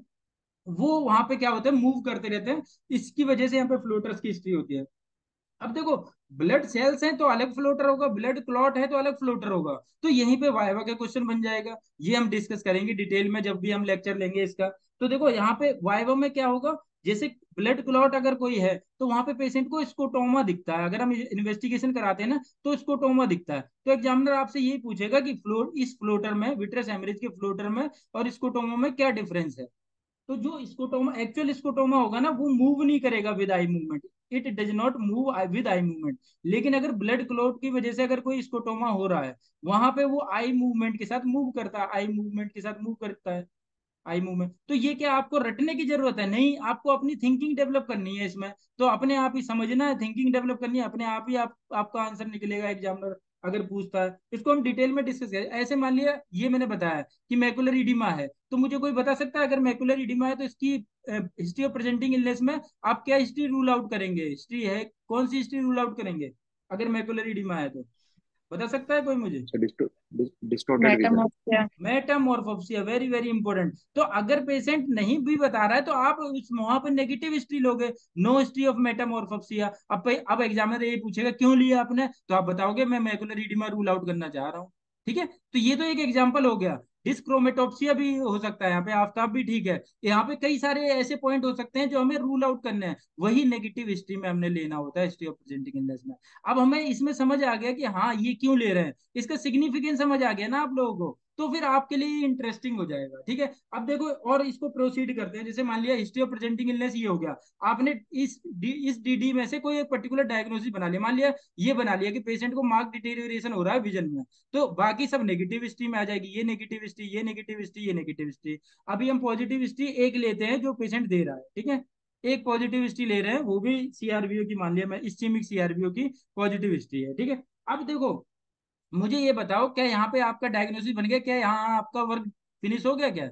वो वहां पे क्या होते हैं, मूव करते रहते हैं, इसकी वजह से यहाँ पे फ्लोटर्स की हिस्ट्री होती है। अब देखो, ब्लड सेल्स हैं तो अलग फ्लोटर होगा, ब्लड क्लॉट है तो अलग फ्लोटर होगा। तो यहीं पे वाइवा का क्वेश्चन बन जाएगा, ये हम डिस्कस करेंगे डिटेल में जब भी हम लेक्चर लेंगे इसका। तो देखो यहाँ पे वाइवा में क्या होगा, जैसे ब्लड क्लॉट अगर कोई है तो वहां पे पेशेंट को स्कोटोमा दिखता है, अगर हम इन्वेस्टिगेशन कराते हैं ना तो स्कोटोमा दिखता है। तो एग्जामिनर आपसे यही पूछेगा कि फ्लोट, इस फ्लोटर में, विट्रस हेमरेज के फ्लोटर में और स्कोटोमा में क्या डिफरेंस है। तो जो स्कोटोमा, एक्चुअल स्कोटोमा होगा ना, वो मूव नहीं करेगा with eye movement, it does not move with eye movement. लेकिन अगर ब्लड क्लॉट की वजह से अगर कोई स्कोटोमा हो रहा है, वहां पे वो आई मूवमेंट के साथ मूव करता है, आई मूवमेंट के साथ मूव करता है, आई मूवमेंट। तो ये क्या आपको रटने की जरूरत है, नहीं, आपको अपनी थिंकिंग डेवलप करनी है इसमें, तो अपने आप ही समझना है, थिंकिंग डेवलप करनी है, अपने आप ही आप आपका आंसर निकलेगा एग्जामिनर अगर पूछता है। इसको हम डिटेल में डिस्कस करें। ऐसे मान लिया ये मैंने बताया कि मैकुलर इडिमा है, तो मुझे कोई बता सकता है अगर मैकुलर इडिमा है तो इसकी हिस्ट्री ऑफ प्रेजेंटिंग इलनेस में आप क्या हिस्ट्री रूल आउट करेंगे, हिस्ट्री है कौन सी हिस्ट्री रूल आउट करेंगे अगर मैकुलर इडिमा है तो, बता सकता है कोई मुझे। Distorted vision. Metamorphia. Metamorphopsia, very very important. तो अगर पेशेंट नहीं भी बता रहा है तो आप उस वहां पर नेगेटिव हिस्ट्री लोगे, नो हिस्ट्री ऑफ मेटामॉर्फोप्सिया। अब अब एग्जामिनर ये पूछेगा क्यों लिया आपने, तो आप बताओगे मैं मैकुलर इडिमा रूल आउट करना चाह रहा हूँ। ठीक है, तो ये तो एक एग्जाम्पल हो गया। डिस्क्रोमेटोप्सिया भी हो सकता है यहाँ पे, आफ्ताब भी ठीक है। यहाँ पे कई सारे ऐसे पॉइंट हो सकते हैं जो हमें रूल आउट करने हैं, वही नेगेटिव हिस्ट्री में हमने लेना होता है, हिस्ट्री ऑफ प्रेजेंटिंग इलनेस में। अब हमें इसमें समझ आ गया कि हाँ ये क्यों ले रहे हैं, इसका सिग्निफिकेंस समझ आ गया ना आप लोगों को, तो फिर आपके लिए इंटरेस्टिंग हो जाएगा। ठीक है, अब देखो और इसको प्रोसीड करते हैं। जैसे मान लिया हिस्ट्री ऑफ प्रेजेंटिंग इलनेस ये हो गया, आपने इस डी, इस डीडी में से कोई एक पर्टिकुलर डायग्नोसिस बना लिया, मान लिया ये बना लिया कि पेशेंट को मार्क डिटेरियोरेशन हो रहा है विजन में, तो बाकी सब नेगेटिव हिस्ट्री में आ जाएगी, ये नेगेटिव हिस्ट्री, ये नेगेटिव हिस्ट्री, ये नेगेटिव हिस्ट्री। अभी हम पॉजिटिव हिस्ट्री एक लेते हैं जो पेशेंट दे रहा है, ठीक है, एक पॉजिटिव हिस्ट्री ले रहे हैं, वो भी सीआरबीओ की, मान लिया मैं इस्चेमिक सीआरबीओ की पॉजिटिव हिस्ट्री है। ठीक है, अब देखो मुझे ये बताओ, क्या यहाँ पे आपका डायग्नोसिस बन गया, क्या यहाँ आपका वर्क फिनिश हो गया क्या,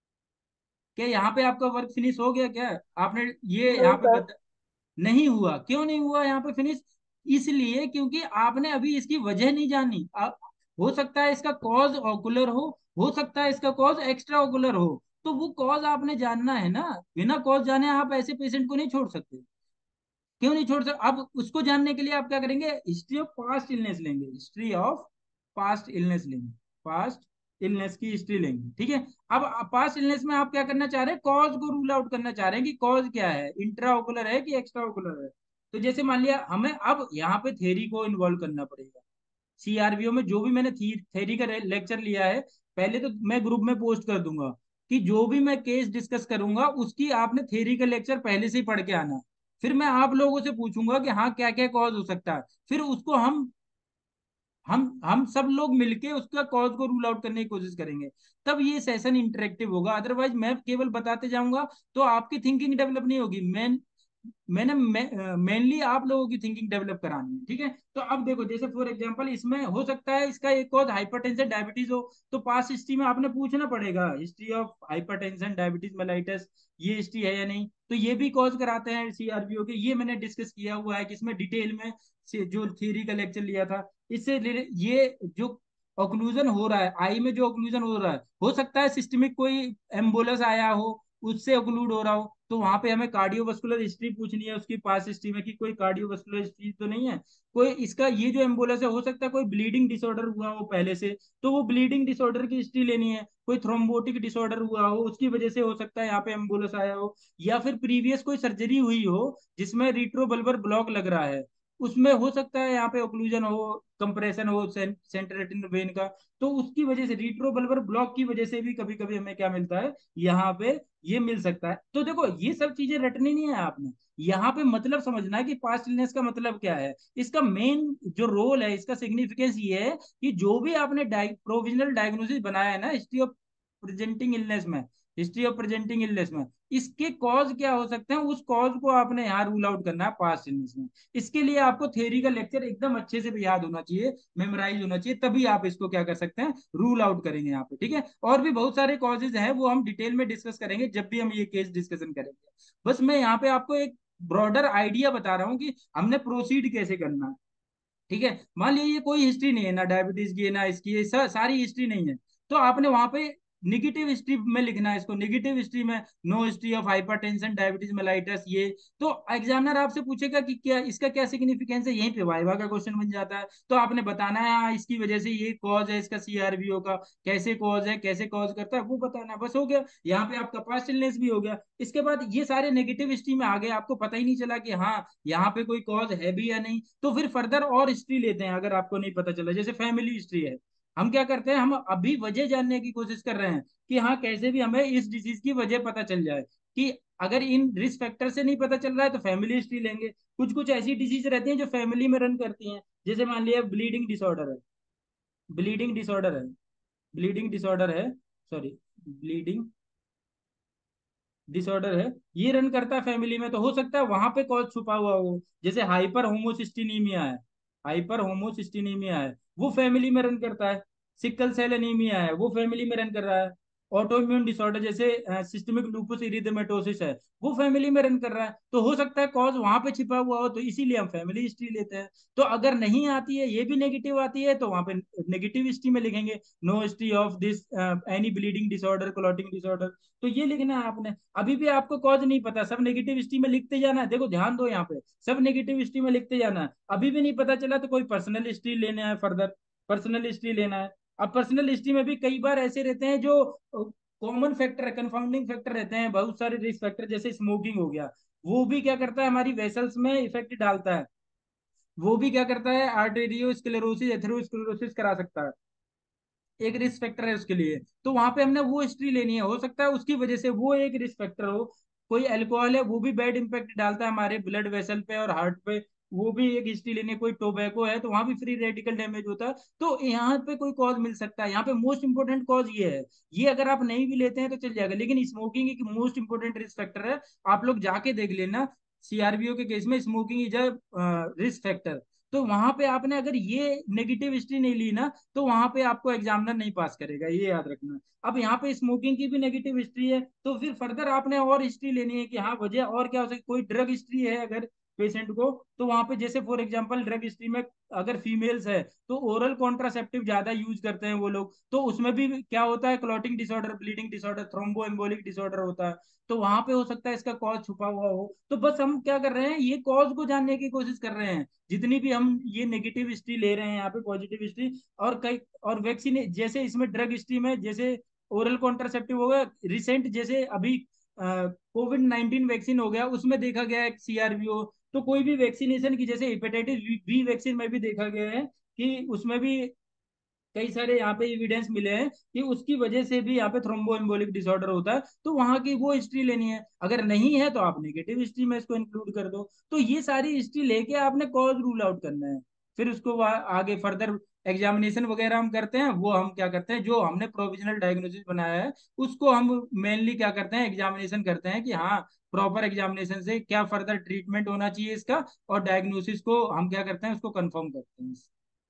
क्या यहाँ पे आपका वर्क फिनिश हो गया क्या, आपने ये नहीं यहाँ पे सर। बता, नहीं हुआ, क्यों नहीं हुआ यहाँ पे फिनिश, इसलिए क्योंकि आपने अभी इसकी वजह नहीं जानी। आप, हो सकता है इसका कॉज ओकुलर हो हो सकता है इसका कॉज एक्स्ट्रा ओकुलर हो, तो वो कॉज आपने जानना है ना, बिना कॉज जाने आप ऐसे पेशेंट को नहीं छोड़ सकते। क्यों नहीं छोड़ सकते, अब उसको जानने के लिए आप क्या करेंगे, हिस्ट्री ऑफ पास्ट इलनेस लेंगे, हिस्ट्री ऑफ पास्ट इलनेस लेंगे, पास्ट इलनेस की हिस्ट्री लेंगे। ठीक है, अब पास्ट इलनेस में आप क्या करना चाह रहे हैं, कॉज को रूल आउट करना चाह रहे हैं कि कॉज क्या है, इंट्रा ओकुलर है कि एक्स्ट्रा ओकुलर है। तो जैसे मान लिया हमें अब यहाँ पे थेरी को इन्वॉल्व करना पड़ेगा, सीआरबीओ में जो भी मैंने थी, थेरी का लेक्चर लिया है, पहले तो मैं ग्रुप में पोस्ट कर दूंगा कि जो भी मैं केस डिस्कस करूंगा उसकी आपने थेरी का लेक्चर पहले से ही पढ़ के आना। फिर मैं आप लोगों से पूछूंगा कि हाँ क्या क्या कॉज हो सकता है, फिर उसको हम हम हम सब लोग मिलके उसका कॉज को रूल आउट करने की कोशिश करेंगे, तब ये सेशन इंटरेक्टिव होगा। अदरवाइज मैं केवल बताते जाऊंगा तो आपकी थिंकिंग डेवलप नहीं होगी। मैं मैंने मेनली आप लोगों की थिंकिंग डेवलप करानी है। ठीक है, तो अब देखो जैसे फॉर एग्जांपल इसमें हो सकता है इसका एक कॉज हाइपरटेंशन डायबिटीज हो, तो पास हिस्ट्री में आपने पूछना पड़ेगा, history of hypertension diabetes mellitus, ये हिस्ट्री है या नहीं, तो ये भी कॉज कराते हैं सीआरबीओ के, ये मैंने डिस्कस किया हुआ है कि इसमें डिटेल में से जो थ्योरी का लेक्चर लिया था, इससे ये जो ऑक्लूजन हो रहा है आई में, जो ऑक्लूजन हो रहा है, हो सकता है सिस्टमिक कोई एम्बोलस आया हो उससे ऑक्लूड हो रहा हो, तो वहां पे हमें कार्डियोवास्कुलर हिस्ट्री पूछनी है उसकी पास हिस्ट्री में कि कोई कार्डियोवास्कुलर हिस्ट्री तो नहीं है, कोई इसका ये जो एम्बोलस है हो सकता है कोई ब्लीडिंग डिसऑर्डर हुआ हो पहले से, तो वो ब्लीडिंग डिसऑर्डर की हिस्ट्री लेनी है, कोई थ्रोम्बोटिक डिसऑर्डर हुआ हो उसकी वजह से हो सकता है यहाँ पे एम्बोलस आया हो, या फिर प्रीवियस कोई सर्जरी हुई हो जिसमें रिट्रोबल्बर ब्लॉक लग रहा है, उसमें हो सकता है यहाँ पे ओक्लूजन हो, कंप्रेशन हो सेंट्रल रेटिनल वेन का, तो उसकी वजह से रिट्रोबल्बर ब्लॉक की वजह से भी कभी कभी हमें क्या मिलता है यहाँ पे, ये मिल सकता है। तो देखो ये सब चीजें रटनी नहीं है आपने, यहाँ पे मतलब समझना है कि पास्ट इलनेस का मतलब क्या है, इसका मेन जो रोल है, इसका सिग्निफिकेंस ये है कि जो भी आपने प्रोविजनल डायग्नोसिस बनाया है ना हिस्ट्री ऑफ प्रेजेंटिंग इलनेस में, हिस्ट्री ऑफ प्रेजेंटिंग इलनेस में इसके कॉज क्या हो सकते हैं, उस कॉज को आपने यहाँ रूल आउट करना है पास्ट इलनेस में। इसके लिए आपको थ्योरी का लेक्चर एकदम अच्छे से भी याद होना चाहिए, मेमोराइज होना चाहिए, तभी आप इसको क्या कर सकते हैं, रूल आउट करेंगे यहाँ पे, ठीक है। और भी बहुत सारे कॉजेज हैं वो हम डिटेल में डिस्कस करेंगे जब भी हम ये केस डिस्कशन करेंगे, बस मैं यहाँ पे आपको एक ब्रॉडर आइडिया बता रहा हूँ कि हमने प्रोसीड कैसे करना है, ठीक है। मान लीजिए ये कोई हिस्ट्री नहीं है ना डायबिटीज की है ना इसकी, ये सा, सारी हिस्ट्री नहीं है, तो आपने वहां पे निगेटिव हिस्ट्री में लिखना है इसको, निगेटिव हिस्ट्री में no history of hypertension diabetes mellitus, ये तो एग्जामिनर आपसे पूछेगा कि क्या इसका क्या सिग्निफिकेंस है, यहीं पे वाइवा का क्वेश्चन बन जाता है, तो आपने बताना है हाँ इसकी वजह से ये कॉज है इसका सीआरबीओ का, कैसे कॉज है कैसे कॉज करता है वो बताना है, बस हो गया, यहाँ पे आपका पास्ट इलनेस भी हो गया। इसके बाद ये सारे नेगेटिव हिस्ट्री में आ गए, आपको पता ही नहीं चला कि हाँ यहाँ पे कोई कॉज है भी या नहीं, तो फिर फर्दर और हिस्ट्री लेते हैं, अगर आपको नहीं पता चला जैसे फैमिली हिस्ट्री है, हम क्या करते हैं हम अभी वजह जानने की कोशिश कर रहे हैं कि हाँ कैसे भी हमें इस डिजीज की वजह पता चल जाए, कि अगर इन रिस्क फैक्टर से नहीं पता चल रहा है तो फैमिली हिस्ट्री लेंगे, कुछ कुछ ऐसी डिजीज रहती हैं जो फैमिली में रन करती हैं, जैसे मान लिया ब्लीडिंग डिसऑर्डर है, ब्लीडिंग डिसऑर्डर है, ब्लीडिंग डिसऑर्डर है, सॉरी ब्लीडिंग डिसऑर्डर है, ये रन करता है फैमिली में, तो हो सकता है वहां पे कॉज छुपा हुआ हो, जैसे हाइपर होमोसिस्टिनीमिया है, हाइपर होमोसिस्टिनीमिया है वो फैमिली में रन करता है, सिकल सेल एनीमिया है वो फैमिली में रन कर रहा है, ऑटोइम्यून डिसऑर्डर जैसे सिस्टमिक लूपस इरिथेमेटोसिस है वो फैमिली में रन कर रहा है, तो हो सकता है कॉज वहां पे छिपा हुआ हो, तो इसीलिए हम फैमिली हिस्ट्री लेते हैं। तो अगर नहीं आती है ये भी नेगेटिव आती है तो वहां पे नेगेटिव हिस्ट्री में लिखेंगे no history of this any bleeding disorder clotting disorder, तो ये लिखना है आपने। अभी भी आपको कॉज नहीं पता, सब नेगेटिव हिस्ट्री में लिखते जाना है, देखो ध्यान दो यहाँ पे, सब नेगेटिव हिस्ट्री में लिखते जाना है, अभी भी नहीं पता चला तो कोई पर्सनल हिस्ट्री लेना है, फर्दर पर्सनल हिस्ट्री लेना है। अब पर्सनल हिस्ट्री में भी कई बार ऐसे रहते हैं जो कॉमन फैक्टर है, कंफाउंडिंग फैक्टर रहते हैं, बहुत सारे रिस्क फैक्टर, जैसे स्मोकिंग हो गया, वो भी क्या करता है हमारी वेसल्स में इफेक्ट डालता है, वो भी क्या करता है आर्टेरियोस्क्लेरोसिस एथेरोस्क्लेरोसिस करा सकता है, एक रिस्क फैक्टर है उसके लिए, तो वहां पे हमने वो हिस्ट्री लेनी है, हो सकता है उसकी वजह से वो एक रिस्क फैक्टर हो, कोई अल्कोहल है वो भी बैड इंपैक्ट डालता है हमारे ब्लड वेसल पे और हार्ट पे, वो भी एक हिस्ट्री लेनी है, कोई टोबैको है तो वहां भी फ्री रेडिकल डैमेज होता है, तो यहाँ पे कोई कॉज मिल सकता है, यहाँ पे मोस्ट इंपोर्टेंट कॉज ये है, ये अगर आप नहीं भी लेते हैं तो चल जाएगा, लेकिन स्मोकिंग एक मोस्ट इंपोर्टेंट रिस्क फैक्टर है, आप लोग जाके देख लेना, सीआरबीओ के केस में smoking is a risk factor, तो वहां पे आपने अगर ये नेगेटिव हिस्ट्री नहीं ली ना तो वहां पे आपको एग्जामिनर नहीं पास करेगा, ये याद रखना। अब यहाँ पे स्मोकिंग की भी नेगेटिव हिस्ट्री है तो फिर फर्दर आपने और हिस्ट्री लेनी है कि हाँ वजह और क्या हो सकती, कोई ड्रग हिस्ट्री है अगर पेशेंट को, तो वहां पे जैसे फॉर एग्जांपल ड्रग हिस्ट्री में अगर फीमेल्स है तो ओरल कॉन्ट्रासेप्टिव ज्यादा यूज करते हैं वो लोग, तो उसमें भी क्या होता है clotting disorder, bleeding disorder, thrombo embolic disorder होता है, तो वहां पे हो सकता है इसका कॉज छुपा हुआ हो, तो बस हम क्या कर रहे हैं ये कॉज को जानने की कोशिश कर रहे हैं, जितनी भी हम ये नेगेटिव हिस्ट्री ले रहे हैं यहाँ पे पॉजिटिव हिस्ट्री, और कई और वैक्सीन जैसे इसमें ड्रग हिस्ट्री में जैसे ओरल कॉन्ट्रासेप्टिव हो गया, रिसेंट जैसे अभी कोविड नाइन्टीन वैक्सीन हो गया उसमें देखा गया है सीआरबीओ, तो कोई भी वैक्सीनेशन की जैसे हेपेटाइटिस बी वैक्सीन में भी देखा गया है कि उसमें भी कई सारे यहाँ पे एविडेंस मिले हैं कि उसकी वजह से भी यहाँ पे थ्रोम्बो एम्बोलिक डिसऑर्डर होता है, तो वहां की वो हिस्ट्री लेनी है, अगर नहीं है तो आप नेगेटिव हिस्ट्री में इसको इंक्लूड कर दो, तो ये सारी हिस्ट्री लेके आपने कॉज रूल आउट करना है, फिर उसको आगे फर्दर एग्जामिनेशन वगैरह हम करते हैं, वो हम क्या करते हैं जो हमने प्रोविजनल डायग्नोसिस बनाया है उसको हम मेनली क्या करते हैं एग्जामिनेशन करते हैं कि हाँ प्रॉपर एग्जामिनेशन से क्या फर्दर ट्रीटमेंट होना चाहिए इसका, और डायग्नोसिस को हम क्या करते हैं उसको कंफर्म करते हैं,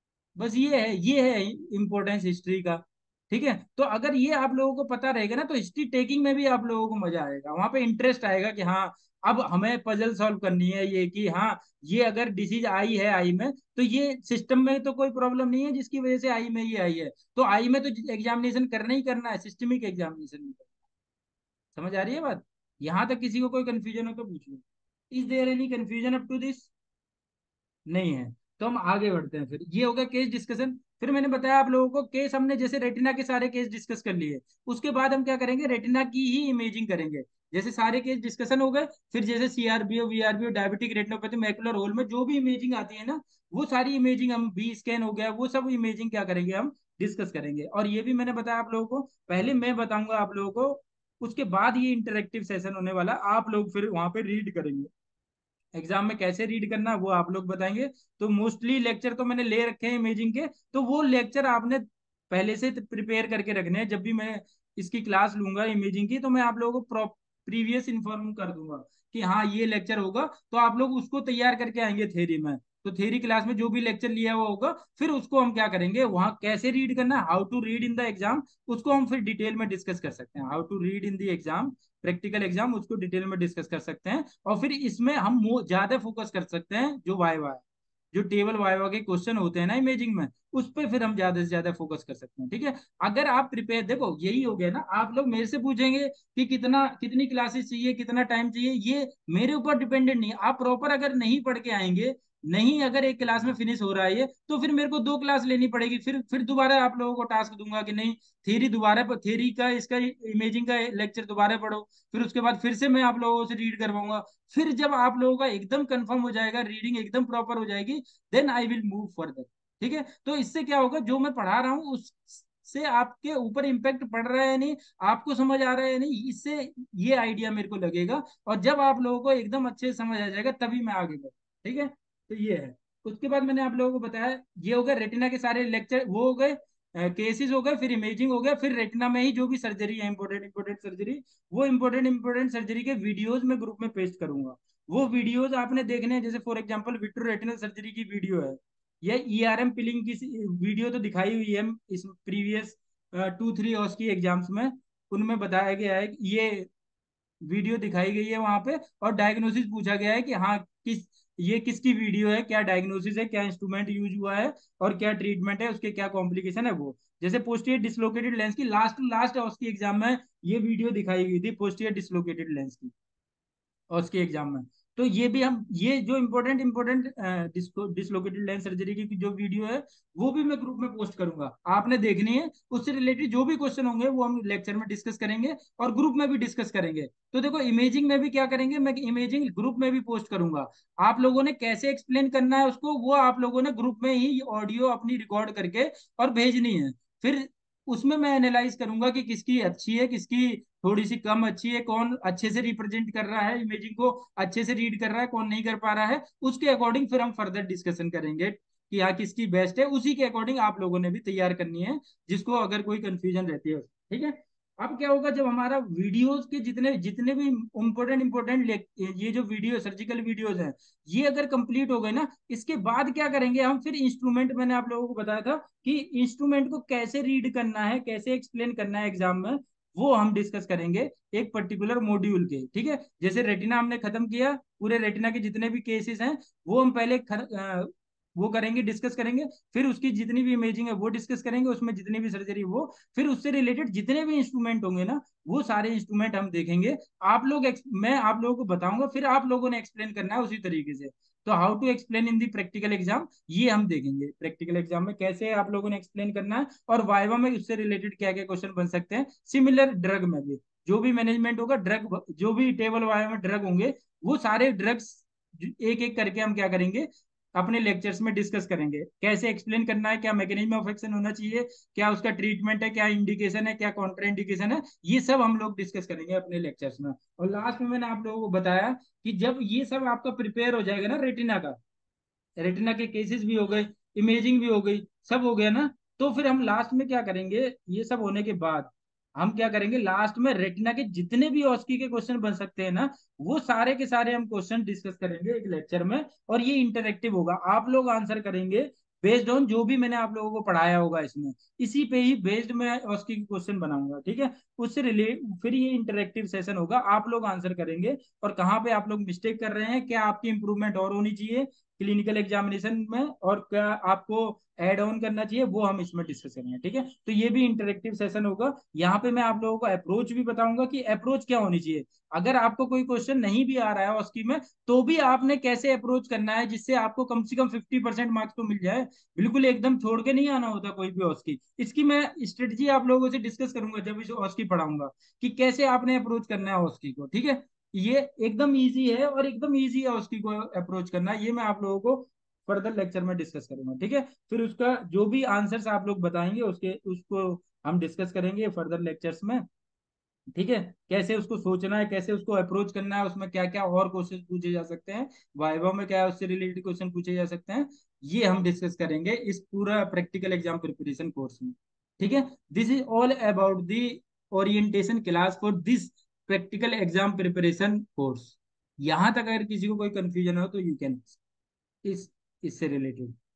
बस ये है, ये है इम्पोर्टेंस हिस्ट्री का, ठीक है। तो अगर ये आप लोगों को पता रहेगा ना तो हिस्ट्री टेकिंग में भी आप लोगों को मजा आएगा, वहां पे इंटरेस्ट आएगा कि हाँ अब हमें पजल सॉल्व करनी है, ये कि हाँ ये अगर डिसीज आई है आई में तो ये सिस्टम में तो कोई प्रॉब्लम नहीं है जिसकी वजह से आई में ये आई है, तो आई में तो एग्जामिनेशन करना ही करना है, सिस्टमिक एग्जामिनेशन, समझ आ रही है बात। यहाँ तक किसी को कोई कंफ्यूजन हो तो पूछ लो। Is there any confusion up to this? नहीं है। तो हम आगे बढ़ते हैं। फिर ये होगा केस डिस्कशन। फिर मैंने बताया आप लोगों को केस, हमने जैसे रेटिना के सारे केस डिस्कस कर लिए, उसके बाद हम क्या करेंगे, रेटिना की ही इमेजिंग करेंगे। जैसे सारे केस डिस्कशन हो गए, फिर जैसे CRBO, VRBO, diabetic retinopathy, macular hole में जो भी इमेजिंग आती है ना, वो सारी इमेजिंग, हम बी स्कैन हो गया, वो सब इमेजिंग क्या करेंगे, हम डिस्कस करेंगे। और ये भी मैंने बताया आप लोगों को, पहले मैं बताऊंगा आप लोगों को, उसके बाद ये इंटरेक्टिव सेशन होने वाला, आप लोग फिर वहां पे रीड करेंगे। एग्जाम में कैसे रीड करना है वो आप लोग बताएंगे। तो मोस्टली लेक्चर तो मैंने ले रखे हैं इमेजिंग के, तो वो लेक्चर आपने पहले से प्रिपेयर करके रखने हैं। जब भी मैं इसकी क्लास लूंगा इमेजिंग की, तो मैं आप लोगों को प्रीवियस इन्फॉर्म कर दूंगा कि हाँ ये लेक्चर होगा, तो आप लोग उसको तैयार करके आएंगे थ्योरी में। तो थ्योरी क्लास में जो भी लेक्चर लिया हुआ होगा, फिर उसको हम क्या करेंगे, वहां कैसे रीड करना है, how to read in the exam, उसको हम फिर डिटेल में डिस्कस कर सकते हैं। How to read in the exam, practical exam, उसको डिटेल में डिस्कस कर सकते हैं। और फिर इसमें हम ज्यादा फोकस कर सकते हैं जो वाइवा है, जो टेबल वाइवा के क्वेश्चन होते हैं ना इमेजिंग में, उस पर फिर हम ज्यादा से ज्यादा फोकस कर सकते हैं। ठीक है, अगर आप प्रिपेयर, देखो यही हो गया ना, आप लोग मेरे से पूछेंगे कि कितना कितनी क्लासेस चाहिए, कितना टाइम चाहिए, ये मेरे ऊपर डिपेंडेंट नहीं है। आप प्रॉपर अगर नहीं पढ़ के आएंगे, नहीं अगर एक क्लास में फिनिश हो रहा है ये, तो फिर मेरे को दो क्लास लेनी पड़ेगी। फिर फिर दोबारा आप लोगों को टास्क दूंगा कि नहीं, थ्योरी दोबारा, थ्योरी का इसका इमेजिंग का लेक्चर दोबारा पढ़ो, फिर उसके बाद फिर से मैं आप लोगों से रीड करवाऊंगा। फिर जब आप लोगों का एकदम कंफर्म हो जाएगा, रीडिंग एकदम प्रॉपर हो जाएगी, then I will move further. ठीक है, तो इससे क्या होगा, जो मैं पढ़ा रहा हूँ उससे आपके ऊपर इम्पैक्ट पड़ रहा है नहीं, आपको समझ आ रहा है नहीं, इससे ये आइडिया मेरे को लगेगा। और जब आप लोगों को एकदम अच्छे से समझ आ जाएगा, तभी मैं आगे बढ़ूँ। ठीक है, तो ये है। उसके बाद मैंने आप लोगों को बताया, ये हो गए रेटिना के सारे लेक्चर, वो हो गए केसेस हो गए, फिर इमेजिंग हो गया, फिर रेटिना में ही जो भी सर्जरी है, इंपॉर्टेंट इंपॉर्टेंट सर्जरी, वो इंपॉर्टेंट इंपॉर्टेंट सर्जरी के वीडियोस में ग्रुप में पेस्ट करूंगा। वो वीडियोस आपने देखने हैं, जैसे for example vitreoretinal surgery की वीडियो है, या ईआरएम पिलिंग की वीडियो तो दिखाई हुई है इस प्रीवियस टू थ्री ऑस की एग्जाम्स में, उनमें बताया गया है कि ये वीडियो दिखाई गई है वहां पे, और डायग्नोसिस पूछा गया है कि हाँ किस, ये किसकी वीडियो है, क्या डायग्नोसिस है, क्या इंस्ट्रूमेंट यूज हुआ है, और क्या ट्रीटमेंट है, उसके क्या कॉम्प्लिकेशन है। वो जैसे पोस्टीरियर डिसलोकेटेड लेंस की लास्ट लास्ट उसकी एग्जाम में ये वीडियो दिखाई गई थी, पोस्टीरियर डिसलोकेटेड लेंस की, और उसके एग्जाम में। तो ये भी हम, ये जो important important dislocated lens surgery की जो वीडियो है, वो भी मैं ग्रुप में पोस्ट करूंगा, आपने देखनी है। उससे रिलेटेड जो भी क्वेश्चन होंगे वो हम लेक्चर में डिस्कस करेंगे, और ग्रुप में भी डिस्कस करेंगे। तो देखो इमेजिंग में भी क्या करेंगे, मैं इमेजिंग ग्रुप में भी पोस्ट करूंगा। आप लोगों ने कैसे एक्सप्लेन करना है उसको, वो आप लोगों ने ग्रुप में ही ऑडियो अपनी रिकॉर्ड करके और भेजनी है। फिर उसमें मैं एनालाइज करूंगा कि किसकी अच्छी है, किसकी थोड़ी सी कम अच्छी है, कौन अच्छे से रिप्रेजेंट कर रहा है इमेजिंग को, अच्छे से रीड कर रहा है, कौन नहीं कर पा रहा है। उसके अकॉर्डिंग फिर हम फर्दर डिस्कशन करेंगे कि हाँ किसकी बेस्ट है, उसी के अकॉर्डिंग आप लोगों ने भी तैयार करनी है, जिसको अगर कोई कंफ्यूजन रहती है। ठीक है, अब क्या होगा, जब हमारा वीडियोस के जितने जितने भी इंपोर्टेंट इंपोर्टेंट ये जो वीडियो सर्जिकल वीडियोस हैं, ये अगर कंप्लीट हो गए ना, इसके बाद क्या करेंगे हम, फिर इंस्ट्रूमेंट, मैंने आप लोगों को बताया था कि इंस्ट्रूमेंट को कैसे रीड करना है, कैसे एक्सप्लेन करना है एग्जाम में, वो हम डिस्कस करेंगे एक पर्टिकुलर मॉड्यूल के। ठीक है, जैसे रेटिना हमने खत्म किया, पूरे रेटिना के जितने भी केसेस हैं वो हम पहले खर, आ, वो करेंगे, डिस्कस करेंगे। फिर उसकी जितनी भी इमेजिंग है वो डिस्कस करेंगे, उसमें जितनी भी सर्जरी वो, फिर उससे रिलेटेड जितने भी इंस्ट्रूमेंट होंगे ना, वो सारे इंस्ट्रूमेंट हम देखेंगे। आप लोग, मैं आप लोगों को बताऊंगा, फिर आप लोगों ने एक्सप्लेन करना है उसी तरीके से। तो how to explain in the practical exam, ये हम देखेंगे प्रैक्टिकल एग्जाम में कैसे आप लोगों ने एक्सप्लेन करना है, और वाइवा में उससे रिलेटेड क्या क्या क्वेश्चन बन सकते हैं। सिमिलर ड्रग में भी जो भी मैनेजमेंट होगा, ड्रग जो भी टेबल वाइवा में ड्रग होंगे, वो सारे ड्रग्स एक एक करके हम क्या करेंगे, अपने लेक्चर्स में डिस्कस करेंगे, कैसे एक्सप्लेन करना है, क्या मैकेनिज्म ऑफ एक्शन होना चाहिए, क्या उसका ट्रीटमेंट है, क्या इंडिकेशन है, क्या कॉन्ट्रा इंडिकेशन है, ये सब हम लोग डिस्कस करेंगे अपने लेक्चर्स में। और लास्ट में मैंने आप लोगों को बताया कि जब ये सब आपका प्रिपेयर हो जाएगा ना रेटिना का, रेटिना के केसेस भी हो गए, इमेजिंग भी हो गई, सब हो गया ना, तो फिर हम लास्ट में क्या करेंगे, ये सब होने के बाद हम क्या करेंगे, लास्ट में रेटिना के जितने भी ऑस्की के क्वेश्चन बन सकते हैं ना, वो सारे के सारे हम क्वेश्चन डिस्कस करेंगे एक लेक्चर में। और ये इंटरेक्टिव होगा, आप लोग आंसर करेंगे बेस्ड ऑन जो भी मैंने आप लोगों को पढ़ाया होगा इसमें, इसी पे ही बेस्ड मैं ऑस्की के क्वेश्चन बनाऊंगा। ठीक है, उससे रिलेट फिर ये इंटरेक्टिव सेशन होगा, आप लोग आंसर करेंगे, और कहाँ पे आप लोग मिस्टेक कर रहे हैं, क्या आपकी इंप्रूवमेंट और होनी चाहिए, क्लिनिकल एग्जामिनेशन में और क्या आपको ऐड ऑन करना चाहिए वो हम इसमें डिस्कस करेंगे। ठीक है, तो ये भी इंटरेक्टिव सेशन होगा। यहाँ पे मैं आप लोगों को अप्रोच भी बताऊंगा कि अप्रोच क्या होनी चाहिए। अगर आपको कोई क्वेश्चन नहीं भी आ रहा है उसकी में, तो भी आपने कैसे अप्रोच करना है जिससे आपको कम से कम फिफ्टी परसेंट मार्क्स तो मिल जाए। बिल्कुल एकदम छोड़ के नहीं आना होता कोई भी उसकी। इसकी मैं स्ट्रेटजी आप लोगों से डिस्कस करूंगा जब इस उसकी पढ़ाऊंगा कि कैसे आपने अप्रोच करना है उसकी को। ठीक है, ये एकदम इजी है और एकदम इजी है उसकी को अप्रोच करना, ये मैं आप लोगों को फर्दर लेक्चर में डिस्कस करूंगा। ठीक है, फिर उसका जो भी आंसर्स आप लोग बताएंगे उसके उसको हम डिस्कस करेंगे फर्दर लेक्चर्स में। ठीक है, कैसे उसको सोचना है, कैसे उसको अप्रोच करना है, उसमें क्या क्या और क्वेश्चन पूछे जा सकते हैं, वाइवा में क्या उससे रिलेटेड क्वेश्चन पूछे जा सकते हैं, ये हम डिस्कस करेंगे इस पूरा प्रैक्टिकल एग्जाम प्रिपरेशन कोर्स में। ठीक है, this is all about the orientation class for this practical exam preparation course. यहां तक अगर किसी को कोई कंफ्यूजन हो तो यू कैन इस इससे रिलेटेड।